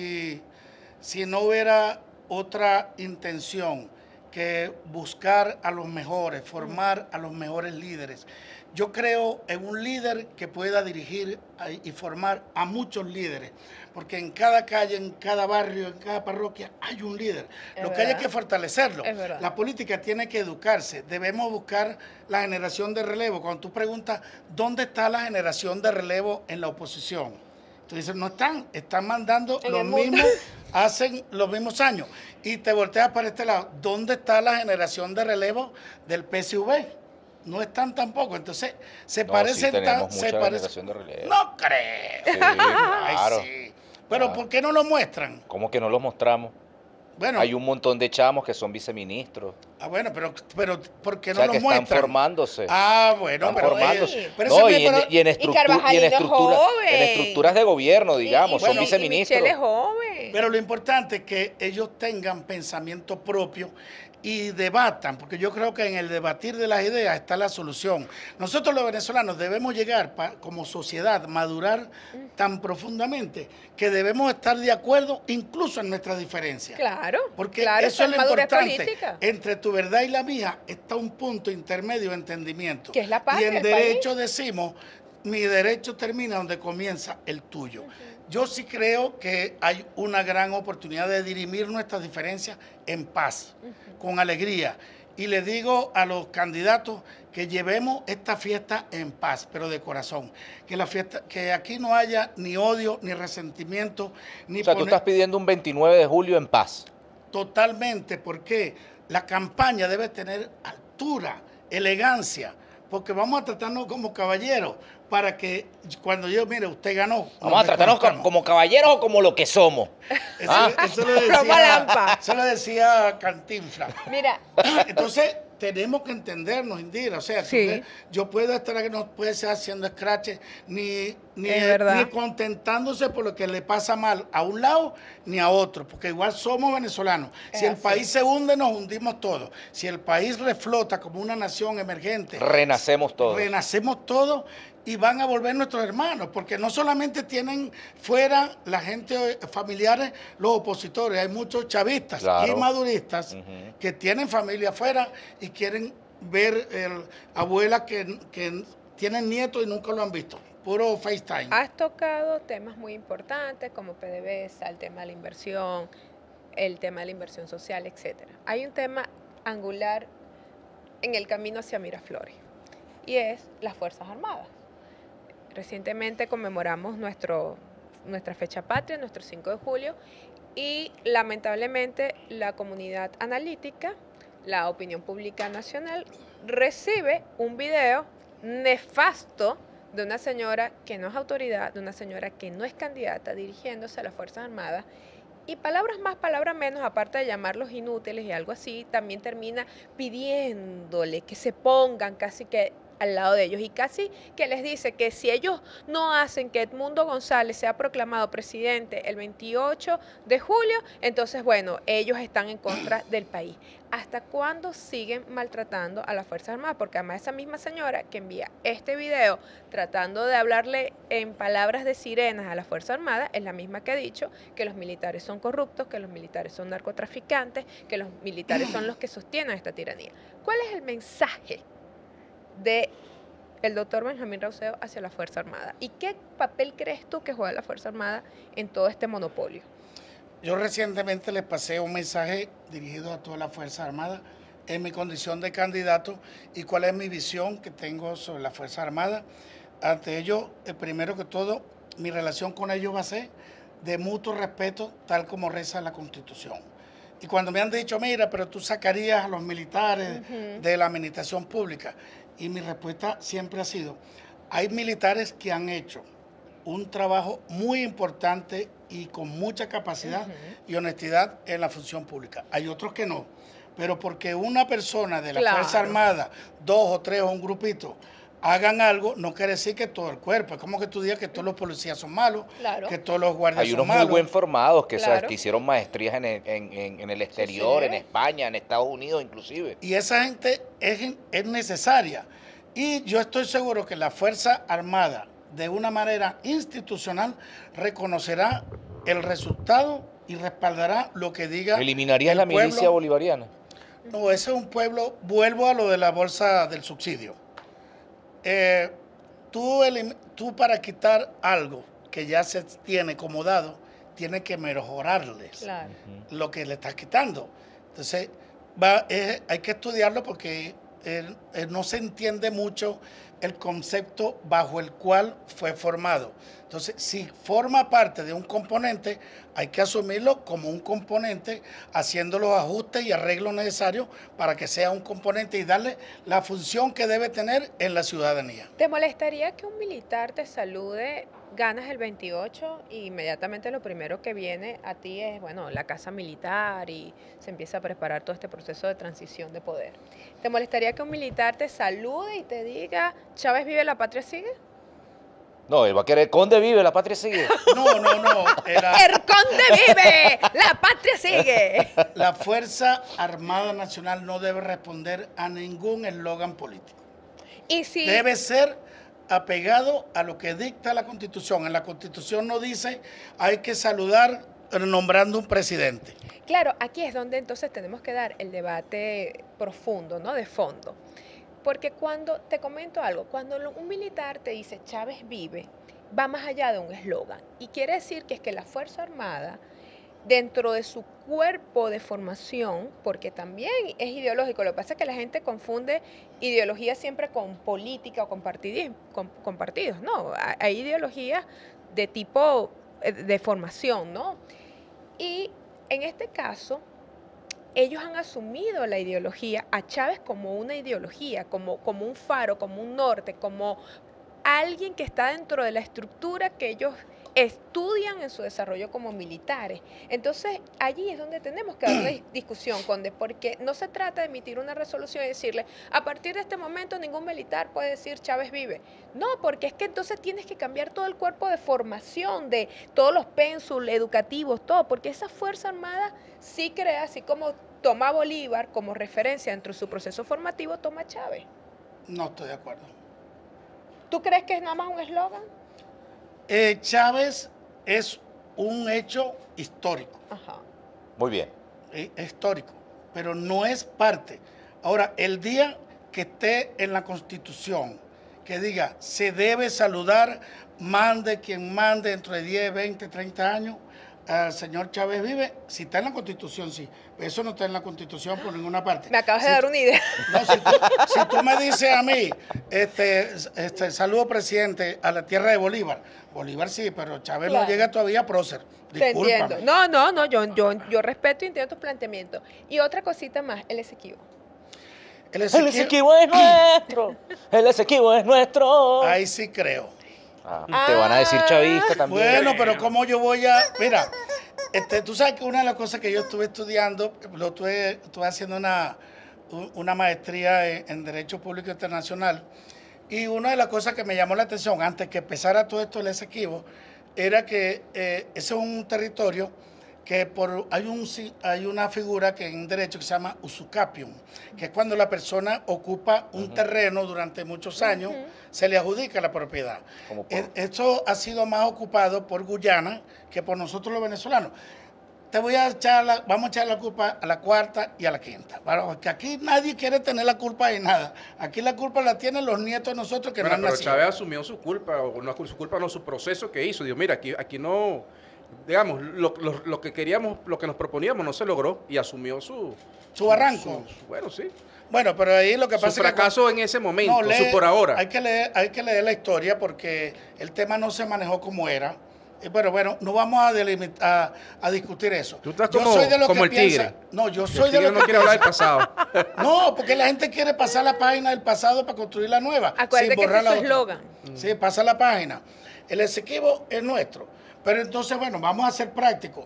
Speaker 4: Si no hubiera otra intención que buscar a los mejores, formar a los mejores líderes. Yo creo en un líder que pueda dirigir y formar a muchos líderes, porque en cada calle, en cada barrio, en cada parroquia hay un líder.
Speaker 2: Es
Speaker 4: Lo que hay es
Speaker 2: verdad.
Speaker 4: que fortalecerlo.
Speaker 2: Es verdad.
Speaker 4: La política tiene que educarse. Debemos buscar la generación de relevo. Cuando tú preguntas, ¿dónde está la generación de relevo en la oposición? Tú dices, no están mandando
Speaker 2: En
Speaker 4: los
Speaker 2: el mundo.
Speaker 4: mismos, hacen los mismos años. Y te volteas para este lado, ¿dónde está la generación de relevo del PSV? No están tampoco. Entonces, se
Speaker 1: No,
Speaker 4: parecen
Speaker 1: sí, tenemos
Speaker 4: tan,
Speaker 1: mucha
Speaker 4: se parecen.
Speaker 1: generación de relevo.
Speaker 4: No creo.
Speaker 1: Sí,
Speaker 4: Ay,
Speaker 1: claro.
Speaker 4: sí. Pero
Speaker 1: Claro.
Speaker 4: ¿por qué no lo muestran?
Speaker 1: ¿Cómo que no los mostramos?
Speaker 4: Bueno,
Speaker 1: Hay un montón de chamos que son viceministros.
Speaker 4: bueno, pero ¿por qué
Speaker 1: O
Speaker 4: no
Speaker 1: sea,
Speaker 4: lo
Speaker 1: que están
Speaker 4: muestran?
Speaker 1: formándose.
Speaker 4: Ah, bueno,
Speaker 1: Están
Speaker 4: pero
Speaker 1: formándose.
Speaker 4: pero
Speaker 1: No,
Speaker 4: ese- pero-
Speaker 1: y en
Speaker 2: Carvajalino es joven.
Speaker 1: estructuras de gobierno, digamos, son
Speaker 4: bueno,
Speaker 1: viceministros.
Speaker 2: Y Michelle es joven.
Speaker 4: Pero lo importante es que ellos tengan pensamiento propio y debatan, porque yo creo que en el debatir de las ideas está la solución. Nosotros los venezolanos debemos llegar como sociedad, madurar tan profundamente que debemos estar de acuerdo incluso en nuestras diferencias.
Speaker 2: Claro,
Speaker 4: Porque
Speaker 2: claro,
Speaker 4: eso es lo
Speaker 2: madurez
Speaker 4: importante.
Speaker 2: política.
Speaker 4: Entre tu verdad y la mía está un punto intermedio de entendimiento.
Speaker 2: Que es la paz
Speaker 4: Y en
Speaker 2: del
Speaker 4: derecho decimos, mi derecho termina donde comienza el tuyo. Yo sí creo que hay una gran oportunidad de dirimir nuestras diferencias en paz, con alegría. Y le digo a los candidatos que llevemos esta fiesta en paz, pero de corazón. Que la fiesta, que aquí no haya ni odio, ni resentimiento, ni
Speaker 1: O sea, tú estás pidiendo un 29 de julio en paz.
Speaker 4: totalmente, porque la campaña debe tener altura, elegancia, porque vamos a tratarnos como caballeros, para que cuando yo, mire, usted ganó.
Speaker 1: Vamos a
Speaker 4: nos
Speaker 1: tratarnos
Speaker 4: reconozcamos.
Speaker 1: como caballeros o como lo que somos.
Speaker 4: Eso,
Speaker 1: Ah.
Speaker 4: eso lo
Speaker 2: Como Lampa.
Speaker 4: eso lo decía Cantinflas.
Speaker 2: Mira,
Speaker 4: Entonces, tenemos que entendernos, Indira. O sea,
Speaker 2: Sí.
Speaker 4: yo puedo estar aquí, no puede ser haciendo scratches, ni
Speaker 2: Es verdad.
Speaker 4: ni contentándose por lo que le pasa mal a un lado ni a otro, porque igual somos venezolanos. Si el
Speaker 2: así.
Speaker 4: país se hunde, nos hundimos todos. Si el país reflota como una nación emergente,
Speaker 1: Renacemos todos.
Speaker 4: renacemos todos y van a volver nuestros hermanos, porque no solamente tienen fuera la gente familiares, los opositores, hay muchos chavistas
Speaker 1: Claro.
Speaker 4: y maduristas
Speaker 1: Ujú.
Speaker 4: que tienen familia afuera y quieren ver abuelas que tienen nietos y nunca lo han visto, puro FaceTime.
Speaker 2: has tocado temas muy importantes como PDVSA, el tema de la inversión, el tema de la inversión social, etcétera. Hay un tema angular en el camino hacia Miraflores y es las Fuerzas Armadas. Recientemente conmemoramos nuestra fecha patria, nuestro 5 de julio, y lamentablemente la comunidad analítica, la opinión pública nacional, recibe un video nefasto de una señora que no es autoridad, de una señora que no es candidata, dirigiéndose a las Fuerzas Armadas. Y palabras más, palabras menos, aparte de llamarlos inútiles y algo así, también termina pidiéndole que se pongan casi que al lado de ellos y casi que les dice que si ellos no hacen que Edmundo González sea proclamado presidente el 28 de julio, entonces bueno, ellos están en contra del país. ¿Hasta cuándo siguen maltratando a las Fuerzas Armadas? Porque además esa misma señora que envía este video tratando de hablarle en palabras de sirenas a las Fuerzas Armadas es la misma que ha dicho que los militares son corruptos, que los militares son narcotraficantes, que los militares son los que sostienen esta tiranía. ¿Cuál es el mensaje de el doctor Benjamín Rauseo hacia la Fuerza Armada? ¿Y qué papel crees tú que juega la Fuerza Armada en todo este monopolio?
Speaker 4: Yo recientemente les pasé un mensaje dirigido a toda la Fuerza Armada en mi condición de candidato y cuál es mi visión que tengo sobre la Fuerza Armada. Ante ello, primero que todo, mi relación con ellos va a ser de mutuo respeto, tal como reza la Constitución. Y cuando me han dicho, mira, pero tú sacarías a los militares de la administración pública, y mi respuesta siempre ha sido, hay militares que han hecho un trabajo muy importante y con mucha capacidad y honestidad en la función pública. Hay otros que no, pero porque una persona de la
Speaker 2: Claro.
Speaker 4: Fuerza Armada, 2 o 3 o un grupito, hagan algo, no quiere decir que todo el cuerpo. Es como que tú digas que todos los policías son malos,
Speaker 2: Claro.
Speaker 4: que todos los guardias
Speaker 1: Hay
Speaker 4: son
Speaker 1: unos muy
Speaker 4: malos.
Speaker 1: buen formados que,
Speaker 2: Claro.
Speaker 1: que hicieron maestrías en el exterior,
Speaker 2: sí.
Speaker 1: en España, en Estados Unidos inclusive.
Speaker 4: Y esa gente es necesaria. Y yo estoy seguro que la Fuerza Armada, de una manera institucional, reconocerá el resultado y respaldará lo que diga
Speaker 1: ¿Eliminarías
Speaker 4: el
Speaker 1: la
Speaker 4: pueblo.
Speaker 1: milicia bolivariana?
Speaker 4: No, ese es un pueblo, vuelvo a lo de la bolsa del subsidio. Tú para quitar algo que ya se tiene como dado, tienes que mejorarles
Speaker 2: Claro.
Speaker 4: lo que le estás quitando. Entonces, hay que estudiarlo porque no se entiende mucho el concepto bajo el cual fue formado. Entonces, si forma parte de un componente, hay que asumirlo como un componente, haciendo los ajustes y arreglos necesarios para que sea un componente y darle la función que debe tener en la ciudadanía.
Speaker 2: ¿Te molestaría que un militar te salude, ganas el 28 y inmediatamente lo primero que viene a ti es, bueno, la casa militar y se empieza a preparar todo este proceso de transición de poder? ¿Te molestaría que un militar te salude y te diga, Chávez vive, la patria sigue?
Speaker 1: No, él va a querer, Conde vive, la patria sigue.
Speaker 4: No.
Speaker 2: ¡El conde vive! ¡La patria sigue!
Speaker 4: La Fuerza Armada Nacional no debe responder a ningún eslogan político.
Speaker 2: Y si...
Speaker 4: Debe ser apegado a lo que dicta la Constitución. En la Constitución no dice hay que saludar nombrando un presidente.
Speaker 2: Claro, aquí es donde entonces tenemos que dar el debate profundo, ¿no? De fondo. Porque cuando, te comento algo, cuando un militar te dice Chávez vive, va más allá de un eslogan. Y quiere decir que es que la Fuerza Armada, dentro de su cuerpo de formación, porque también es ideológico, lo que pasa es que la gente confunde ideología siempre con política o con partidos, ¿no? Hay ideologías de tipo de formación, ¿no? Y en este caso, ellos han asumido la ideología a Chávez como una ideología, como un faro, como un norte, como alguien que está dentro de la estructura que ellos estudian en su desarrollo como militares. Entonces, allí es donde tenemos que dar una discusión, Conde, porque no se trata de emitir una resolución y decirle, a partir de este momento ningún militar puede decir Chávez vive. No, porque es que entonces tienes que cambiar todo el cuerpo de formación, de todos los pénsul educativos, todo, porque esa Fuerza Armada sí crea, así como toma Bolívar como referencia dentro de su proceso formativo, toma Chávez.
Speaker 4: No estoy de acuerdo.
Speaker 2: ¿Tú crees que es nada más un eslogan?
Speaker 4: Chávez es un hecho histórico.
Speaker 2: Ajá.
Speaker 1: Muy bien.
Speaker 4: Histórico, pero no es parte. Ahora, el día que esté en la Constitución, que diga, se debe saludar, mande quien mande dentro de 10, 20, 30 años, al señor Chávez vive, si está en la Constitución, sí. Eso no está en la Constitución por ninguna parte.
Speaker 2: Me acabas de dar una idea.
Speaker 4: No, si tú me dices a mí, saludo presidente a la tierra de Bolívar. Bolívar sí, pero Chávez
Speaker 2: Claro.
Speaker 4: no llega todavía a prócer.
Speaker 2: Te entiendo.
Speaker 4: Discúlpame.
Speaker 2: No, yo respeto y entiendo tus planteamientos. Y otra cosita más, el Esequibo.
Speaker 4: El
Speaker 1: El
Speaker 4: Esequibo,
Speaker 1: Esequibo es nuestro. El Esequibo es nuestro.
Speaker 4: ahí sí creo.
Speaker 1: Te van a decir chavista también.
Speaker 4: Bueno, pero ¿cómo yo voy a...? Mira, tú sabes que una de las cosas que yo estuve estudiando, estuve haciendo una maestría en Derecho Público Internacional, y una de las cosas que me llamó la atención antes que empezara todo esto del Esequibo, era que ese es un territorio que hay una figura que en derecho que se llama usucapium, que es cuando la persona ocupa un terreno durante muchos años, se le adjudica la propiedad.
Speaker 1: Como
Speaker 4: Esto ha sido más ocupado por Guyana que por nosotros los venezolanos. Vamos a echar la culpa a la cuarta y a la quinta. Porque aquí nadie quiere tener la culpa de nada. Aquí la culpa la tienen los nietos de nosotros que
Speaker 3: Bueno,
Speaker 4: no han
Speaker 3: pero
Speaker 4: nacido.
Speaker 3: Chávez asumió su culpa, o no su culpa, no su proceso que hizo. Dijo, mira, aquí no, digamos, lo que queríamos, lo que nos proponíamos no se logró y asumió su
Speaker 4: barranco.
Speaker 3: Bueno, sí.
Speaker 4: Bueno, pero ahí lo que
Speaker 3: Su
Speaker 4: pasa es que
Speaker 3: fracaso en ese momento,
Speaker 4: No,
Speaker 3: su por ahora.
Speaker 4: Hay que leer la historia porque el tema no se manejó como era. Pero bueno, no vamos a discutir eso.
Speaker 3: Tú estás
Speaker 4: Yo
Speaker 3: como,
Speaker 4: soy de los
Speaker 3: como
Speaker 4: que
Speaker 3: el tigre.
Speaker 4: piensa- No, yo
Speaker 3: El
Speaker 4: soy de
Speaker 3: tigre
Speaker 4: los
Speaker 3: no
Speaker 4: que
Speaker 3: quiere hablar del
Speaker 4: piensa-
Speaker 3: pasado.
Speaker 4: No, porque la gente quiere pasar la página del pasado para construir la nueva.
Speaker 2: Acuérdate
Speaker 4: sin
Speaker 2: que
Speaker 4: borrar
Speaker 2: ese es su
Speaker 4: la otra.
Speaker 2: eslogan.
Speaker 4: Sí, pasa la página. El Esequibo es nuestro. Pero entonces, bueno, vamos a ser prácticos.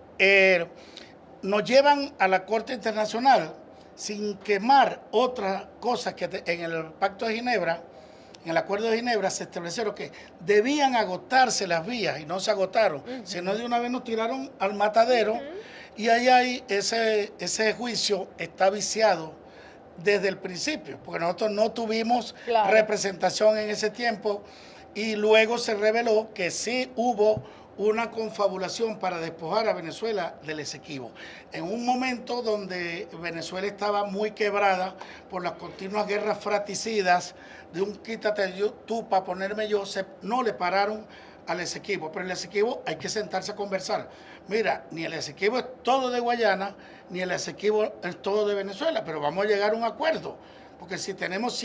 Speaker 4: Nos llevan a la Corte Internacional sin quemar otras cosas que en el Pacto de Ginebra en el Acuerdo de Ginebra se establecieron que debían agotarse las vías y no se agotaron, sino de una vez nos tiraron al matadero y ahí ese juicio está viciado desde el principio, porque nosotros no tuvimos representación en ese tiempo y luego se reveló que sí hubo una confabulación para despojar a Venezuela del Esequibo. En un momento donde Venezuela estaba muy quebrada por las continuas guerras fratricidas, de un quítate tú para ponerme yo, no le pararon al Esequibo, pero el Esequibo hay que sentarse a conversar. Mira, ni el Esequibo es todo de Guayana, ni el Esequibo es todo de Venezuela, pero vamos a llegar a un acuerdo, porque si tenemos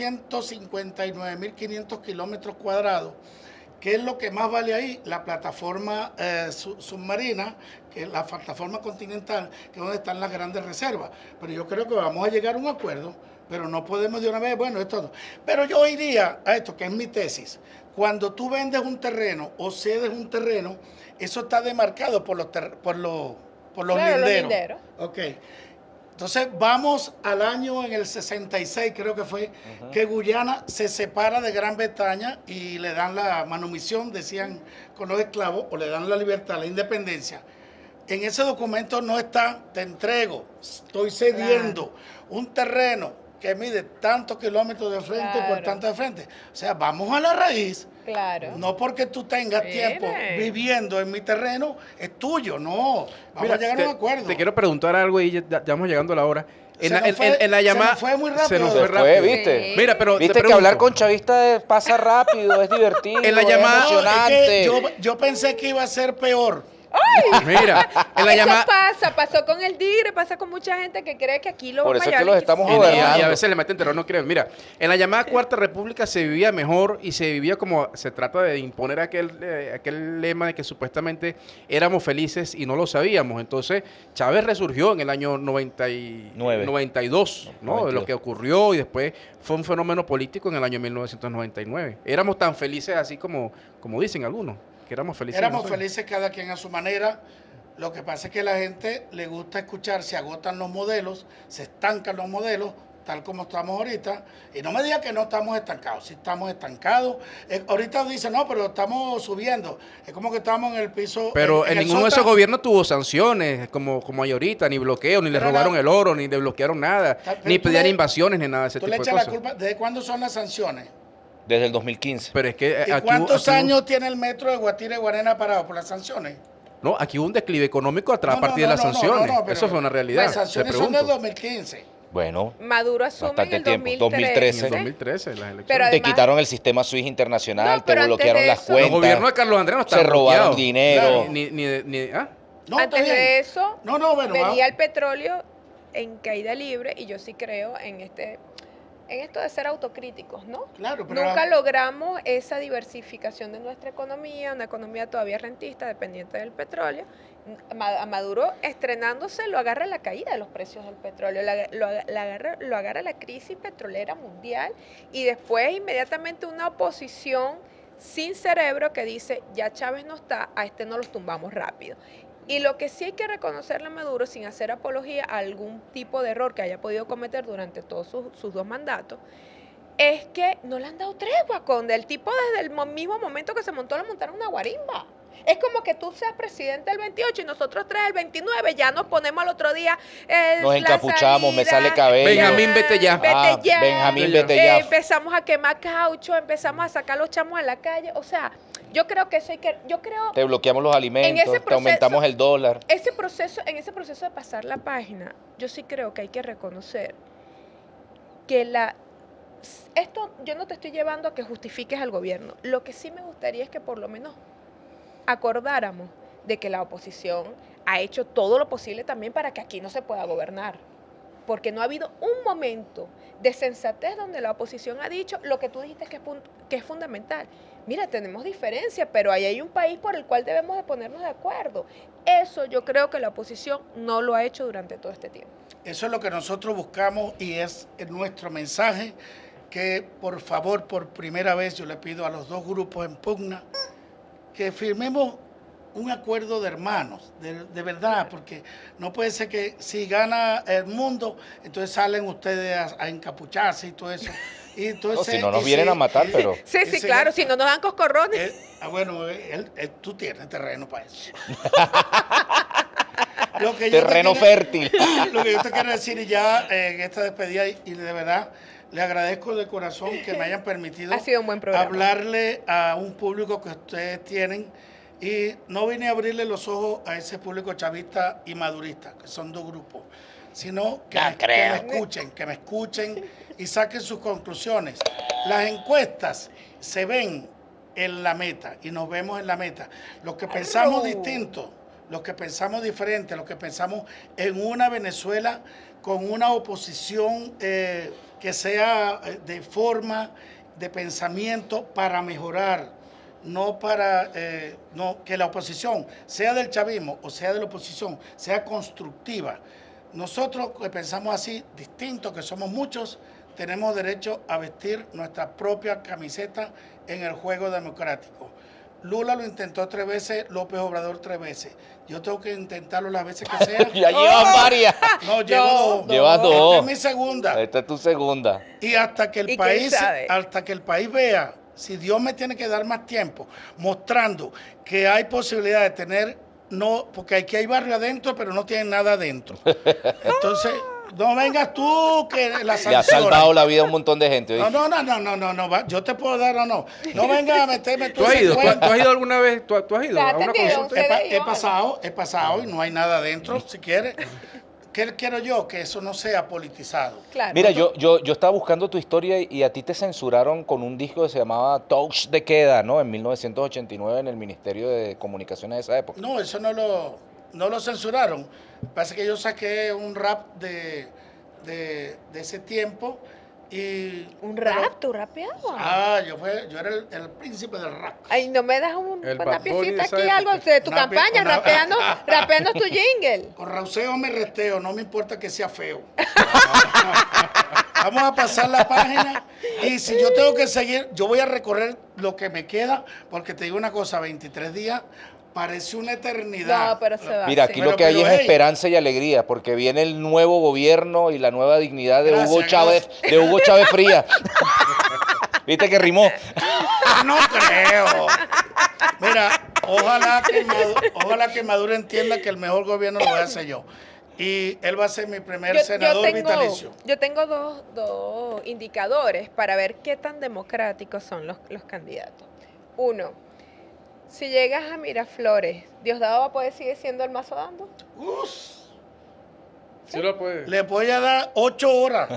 Speaker 4: 159.500 kilómetros cuadrados, ¿qué es lo que más vale ahí? La plataforma submarina, que es la plataforma continental, que es donde están las grandes reservas. Pero yo creo que vamos a llegar a un acuerdo, pero no podemos de una vez, bueno, es todo. Pero yo iría a esto, que es mi tesis. Cuando tú vendes un terreno o cedes un terreno, eso está demarcado por los linderos. Ok. Entonces vamos al año en el 66, creo que fue, que Guyana se separa de Gran Bretaña y le dan la manumisión, decían con los esclavos, o le dan la libertad, la independencia. En ese documento no está, te entrego, estoy cediendo un terreno que mide tantos kilómetros de frente por tanto de frente. O sea, vamos a la raíz.
Speaker 2: Claro.
Speaker 4: No porque tú tengas tiempo viviendo en mi terreno, es tuyo, no. Vamos a llegar a un acuerdo.
Speaker 3: Te quiero preguntar algo y ya vamos llegando a la hora. En la llamada
Speaker 4: se nos fue muy rápido.
Speaker 3: Se nos fue rápido.
Speaker 1: ¿Viste?
Speaker 2: Sí.
Speaker 3: Mira, pero
Speaker 1: Viste que hablar con chavistas pasa rápido, es divertido,
Speaker 3: En la llamada-
Speaker 1: es emocionante.
Speaker 4: Es que yo pensé que iba a ser peor.
Speaker 3: Mira, en la
Speaker 2: Eso
Speaker 3: llamada
Speaker 2: pasó con el Tigre, pasa con mucha gente que cree que aquí lo
Speaker 1: Por
Speaker 2: vamos
Speaker 1: eso
Speaker 2: a
Speaker 1: es que
Speaker 2: llevar
Speaker 1: los estamos
Speaker 3: y
Speaker 1: gobernando.
Speaker 3: a veces le meten terror, no creen. Mira, en la llamada Cuarta República se vivía mejor y se vivía como se trata de imponer aquel lema de que supuestamente éramos felices y no lo sabíamos. Entonces, Chávez resurgió en el año 92, ¿no? De lo que ocurrió y después fue un fenómeno político en el año 1999. Éramos tan felices así como dicen algunos, que éramos felices.
Speaker 4: Éramos felices cada quien a su manera. Lo que pasa es que a la gente le gusta escuchar, se agotan los modelos, se estancan los modelos, tal como estamos ahorita. Y no me diga que no estamos estancados, sí estamos estancados. Ahorita dicen, no, pero estamos subiendo. Es como que estamos en el piso.
Speaker 3: Pero en
Speaker 4: el
Speaker 3: ninguno de esos
Speaker 4: sótano.
Speaker 3: gobiernos tuvo sanciones, como hay ahorita, ni bloqueo, ni le
Speaker 4: Pero
Speaker 3: robaron el oro, ni le bloquearon nada,
Speaker 4: Pero
Speaker 3: ni
Speaker 4: tú
Speaker 3: pedían
Speaker 4: le-
Speaker 3: invasiones, ni nada de ese
Speaker 4: Tú
Speaker 3: tipo
Speaker 4: le
Speaker 3: de
Speaker 4: echas la
Speaker 3: cosas.
Speaker 4: culpa. ¿Desde cuándo son las sanciones?
Speaker 1: Desde el 2015.
Speaker 3: Pero es que
Speaker 4: ¿Y
Speaker 3: aquí
Speaker 4: cuántos
Speaker 3: hubo-
Speaker 4: años tiene el metro de Guatire y Guarena parado por las sanciones?
Speaker 3: No, aquí hubo un declive económico a
Speaker 4: No,
Speaker 3: partir de las sanciones.
Speaker 4: pero
Speaker 3: Eso fue una realidad.
Speaker 4: Las sanciones
Speaker 3: te
Speaker 4: son
Speaker 3: pregunto.
Speaker 4: del 2015.
Speaker 1: Bueno,
Speaker 2: Maduro asume
Speaker 1: Bastante
Speaker 2: en el
Speaker 1: tiempo,
Speaker 2: 2013.
Speaker 3: En el 2013, las elecciones.
Speaker 2: Pero
Speaker 1: te
Speaker 2: además-
Speaker 1: quitaron el sistema SWIFT internacional,
Speaker 2: No,
Speaker 1: te
Speaker 2: pero antes
Speaker 1: bloquearon
Speaker 2: de
Speaker 1: las
Speaker 2: eso-
Speaker 3: Los
Speaker 1: cuentas,
Speaker 3: gobiernos de Carlos Andrés no
Speaker 1: se
Speaker 3: estaban
Speaker 1: robaron
Speaker 3: bloqueados.
Speaker 1: dinero.
Speaker 4: No,
Speaker 2: Antes
Speaker 4: está bien.
Speaker 2: de eso,
Speaker 4: No, bueno,
Speaker 2: venía el petróleo en caída libre y yo sí creo en esto de ser autocríticos, ¿no?
Speaker 4: claro, pero
Speaker 2: Nunca logramos esa diversificación de nuestra economía, una economía todavía rentista, dependiente del petróleo. A Maduro, estrenándose, lo agarra la caída de los precios del petróleo, lo agarra la crisis petrolera mundial y después inmediatamente una oposición sin cerebro que dice, ya Chávez no está, a este no los tumbamos rápido. Y lo que sí hay que reconocerle a Maduro, sin hacer apología a algún tipo de error que haya podido cometer durante todos sus 2 mandatos, es que no le han dado tregua con el tipo desde el mismo momento que se montó, le montaron una guarimba. Es como que tú seas presidente el 28 y nosotros 3 el 29, ya nos ponemos al otro día.
Speaker 1: Nos encapuchamos, me sale cabello.
Speaker 3: Benjamín, vete ya.
Speaker 2: Vete ya.
Speaker 1: Benjamín, vete ya.
Speaker 2: Empezamos a quemar caucho, empezamos a sacar los chamos a la calle. O sea, yo creo que eso hay que. Yo creo.
Speaker 1: Te bloqueamos los alimentos, te aumentamos el dólar.
Speaker 2: En ese proceso de pasar la página, yo sí creo que hay que reconocer que esto yo no te estoy llevando a que justifiques al gobierno. Lo que sí me gustaría es que por lo menos acordáramos de que la oposición ha hecho todo lo posible también para que aquí no se pueda gobernar. Porque no ha habido un momento de sensatez donde la oposición ha dicho lo que tú dijiste que es fundamental. Mira, tenemos diferencias, pero ahí hay un país por el cual debemos de ponernos de acuerdo. Eso yo creo que la oposición no lo ha hecho durante todo este tiempo.
Speaker 4: Eso es lo que nosotros buscamos y es nuestro mensaje, que por favor, por primera vez, yo le pido a los 2 grupos en pugna que firmemos un acuerdo de hermanos, de verdad, porque no puede ser que si gana el mundo, entonces salen ustedes a encapucharse y todo eso. Y entonces,
Speaker 1: si no nos vienen a matar, pero...
Speaker 2: Sí, sí, claro, si no nos dan coscorrones.
Speaker 4: Bueno, tú tienes terreno para eso.
Speaker 1: Terreno fértil.
Speaker 4: Lo que yo te quiero decir, y ya en esta despedida, y de verdad, le agradezco de corazón que me hayan permitido
Speaker 2: Ha sido un buen programa.
Speaker 4: hablarle a un público que ustedes tienen. Y no vine a abrirle los ojos a ese público chavista y madurista, que son dos grupos, sino que me escuchen y saquen sus conclusiones. Las encuestas se ven en la meta y nos vemos en la meta. Los que pensamos distinto, los que pensamos diferente, los que pensamos en una Venezuela con una oposición que sea de forma, de pensamiento para mejorar, no para que la oposición, sea del chavismo o sea de la oposición, sea constructiva. Nosotros que pensamos así, distintos, que somos muchos, tenemos derecho a vestir nuestra propia camiseta en el juego democrático. Lula lo intentó 3 veces, López Obrador 3 veces. Yo tengo que intentarlo las veces que sea.
Speaker 1: Ya llevas varias.
Speaker 4: No, llevo 2.
Speaker 1: Llevas 2.
Speaker 4: Esta es mi segunda.
Speaker 1: Esta es tu segunda.
Speaker 4: Y hasta que el país vea, si Dios me tiene que dar más tiempo, mostrando que hay posibilidad de tener, no, porque aquí hay barrio adentro, pero no tienen nada adentro. Entonces, no vengas tú que la sanción.
Speaker 1: Le ha salvado la vida a un montón de gente. ¿Oíste?
Speaker 4: No, yo te puedo dar o no. No vengas a meterme tú.
Speaker 3: ¿Tú has ido? ¿Tú has ido alguna vez? ¿Tú has ido a una
Speaker 2: atendido?
Speaker 3: consulta?
Speaker 4: He pasado y no hay nada adentro, si quieres. ¿Qué quiero yo? Que eso no sea politizado.
Speaker 2: Claro.
Speaker 1: Mira, yo estaba buscando tu historia y a ti te censuraron con un disco que se llamaba Touch de Queda, ¿no? En 1989 en el Ministerio de Comunicaciones de esa época.
Speaker 4: No, eso no lo censuraron. Parece que yo saqué un rap de ese tiempo. Y,
Speaker 2: ¿Un rap? ¿Tú rapeabas?
Speaker 4: Yo era el príncipe del rap.
Speaker 2: Ay, ¿no me das una
Speaker 3: Bad Bunny
Speaker 2: piecita
Speaker 3: de esa
Speaker 2: aquí,
Speaker 3: época.
Speaker 2: algo de tu campaña, rapeando tu jingle?
Speaker 4: Con rauseo me resteo, no me importa que sea feo. Vamos a pasar la página y si yo tengo que seguir, yo voy a recorrer lo que me queda, porque te digo una cosa, 23 días parece una eternidad.
Speaker 2: No, pero se va.
Speaker 1: Mira, aquí
Speaker 2: sí.
Speaker 1: lo que hay
Speaker 4: Pero,
Speaker 1: es
Speaker 4: hey,
Speaker 1: esperanza y alegría, porque viene el nuevo gobierno y la nueva dignidad de
Speaker 4: Gracias,
Speaker 1: Hugo Chávez, de Hugo Chávez Frías. ¿Viste que rimó?
Speaker 4: No creo. Mira, ojalá que Maduro entienda que el mejor gobierno lo voy a hacer yo. Y él va a ser mi primer senador vitalicio.
Speaker 2: Yo tengo dos indicadores para ver qué tan democráticos son los candidatos. Uno, si llegas a Miraflores, ¿Diosdado va a poder seguir siendo el mazo dando?
Speaker 3: Sí lo puede.
Speaker 4: Le voy a dar 8 horas.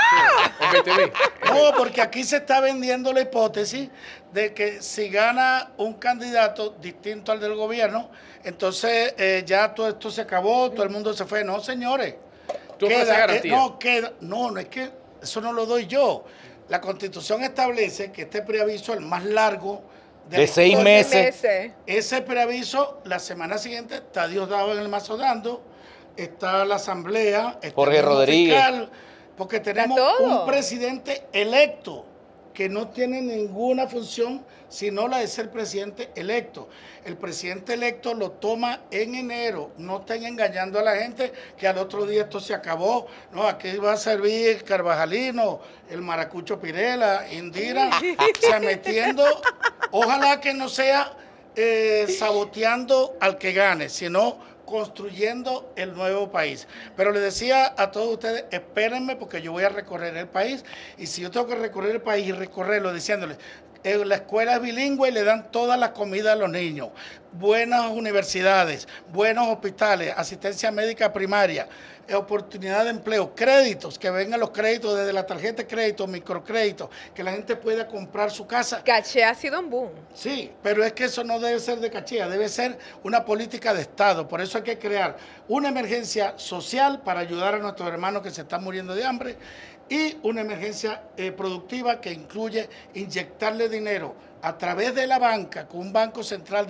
Speaker 4: No, porque aquí se está vendiendo la hipótesis de que si gana un candidato distinto al del gobierno, entonces ya todo esto se acabó, todo el mundo se fue. No, señores.
Speaker 3: ¿Tú ofreces garantía?
Speaker 4: No es que eso no lo doy yo. La Constitución establece que este preaviso es el más largo
Speaker 1: De 6 meses.
Speaker 4: Ese preaviso, la semana siguiente, está Diosdado en el mazo dando, está la asamblea, está
Speaker 1: Jorge
Speaker 4: el
Speaker 1: Rodríguez.
Speaker 4: fiscal, porque tenemos un presidente electo que no tiene ninguna función sino la de ser presidente electo. El presidente electo lo toma en enero. No estén engañando a la gente que al otro día esto se acabó. No, aquí va a servir Carvajalino, el Maracucho Pirela, Indira, o sea, metiendo, ojalá que no sea saboteando al que gane, sino construyendo el nuevo país. Pero les decía a todos ustedes, espérenme porque yo voy a recorrer el país, y si yo tengo que recorrer el país y recorrerlo diciéndoles, la escuela es bilingüe y le dan toda la comida a los niños, buenas universidades, buenos hospitales, asistencia médica primaria, oportunidad de empleo, créditos, que vengan los créditos desde la tarjeta de crédito, microcréditos, que la gente pueda comprar su casa.
Speaker 2: Caché ha sido un boom.
Speaker 4: Sí, pero es que eso no debe ser de cachea, debe ser una política de Estado. Por eso hay que crear una emergencia social para ayudar a nuestros hermanos que se están muriendo de hambre y una emergencia productiva que incluye inyectarle dinero a través de la banca, con un banco central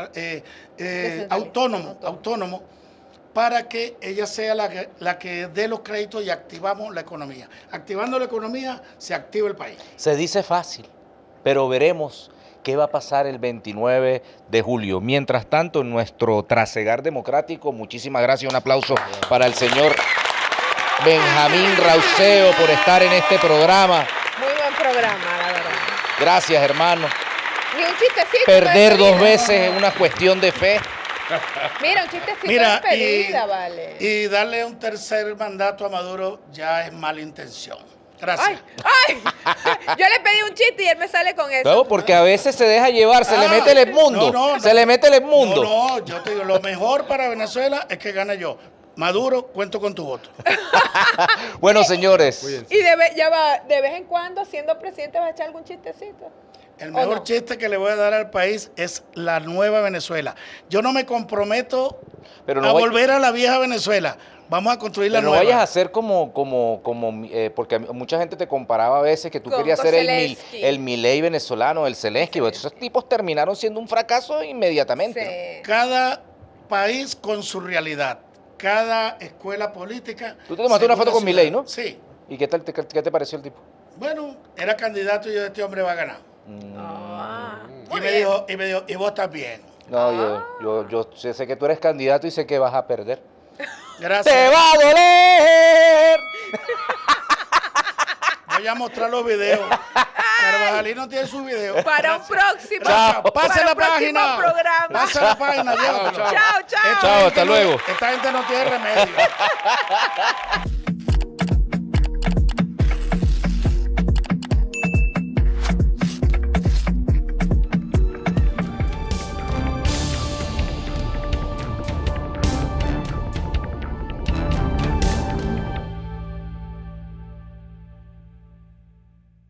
Speaker 4: autónomo, para que ella sea la que dé los créditos y activamos la economía. Activando la economía, se activa el país.
Speaker 1: Se dice fácil, pero veremos qué va a pasar el 29 de julio. Mientras tanto, en nuestro trasegar democrático, muchísimas gracias, un aplauso para el señor Benjamín Rauseo por estar en este programa.
Speaker 2: Muy buen programa. programa, la verdad.
Speaker 1: Gracias, hermano.
Speaker 2: Ni un chistecito.
Speaker 1: Perder
Speaker 2: de
Speaker 1: dos
Speaker 2: despedida.
Speaker 1: veces es una cuestión de fe.
Speaker 2: Mira, un chistecito
Speaker 4: Mira,
Speaker 2: de despedida, vale.
Speaker 4: y darle un tercer mandato a Maduro ya es mala intención. Gracias.
Speaker 2: ¡Ay! Yo le pedí un chiste y él me sale con eso.
Speaker 1: No, porque a veces se deja llevar, se le mete el mundo.
Speaker 4: no,
Speaker 1: se le mete el mundo.
Speaker 4: No, yo te digo, lo mejor para Venezuela es que gane yo. Maduro, cuento con tu voto.
Speaker 1: Bueno, señores.
Speaker 2: Y de vez en cuando, siendo presidente, vas a echar algún chistecito.
Speaker 4: El
Speaker 2: ¿O
Speaker 4: mejor
Speaker 2: no?
Speaker 4: chiste que le voy a dar al país es la nueva Venezuela. Yo no me comprometo
Speaker 1: Pero
Speaker 4: a
Speaker 1: no,
Speaker 4: volver a la vieja Venezuela. Vamos a construir la
Speaker 1: pero no
Speaker 4: nueva.
Speaker 1: vayas a hacer porque mucha gente te comparaba a veces que tú
Speaker 2: Con
Speaker 1: querías ser
Speaker 2: Zelensky.
Speaker 1: el Milei venezolano, el Zelensky.
Speaker 2: Sí.
Speaker 1: Esos tipos terminaron siendo un fracaso inmediatamente.
Speaker 2: Sí.
Speaker 4: Cada país con su realidad. Cada escuela política.
Speaker 1: Tú te tomaste una
Speaker 4: según
Speaker 1: foto
Speaker 4: la
Speaker 1: con
Speaker 4: ciudad.
Speaker 1: Milei, ¿no?
Speaker 4: Sí.
Speaker 1: ¿Y qué te pareció el tipo?
Speaker 4: Bueno, era candidato y yo, este hombre va a ganar.
Speaker 2: Ah,
Speaker 4: Y
Speaker 2: muy
Speaker 4: me
Speaker 2: bien.
Speaker 4: dijo, y vos también.
Speaker 1: No, yo sé que tú eres candidato y sé que vas a perder.
Speaker 4: Gracias.
Speaker 1: ¡Te va a doler!
Speaker 4: Voy a mostrar los videos. Carvajalino tiene su video.
Speaker 2: Para un próximo,
Speaker 1: Chao.
Speaker 4: Pase
Speaker 2: para
Speaker 4: la
Speaker 2: un próximo
Speaker 4: página.
Speaker 2: programa.
Speaker 4: Pase la página, llévatelo.
Speaker 3: Chao.
Speaker 2: Chao, chao.
Speaker 1: Chao, hasta luego.
Speaker 4: Esta gente no tiene remedio.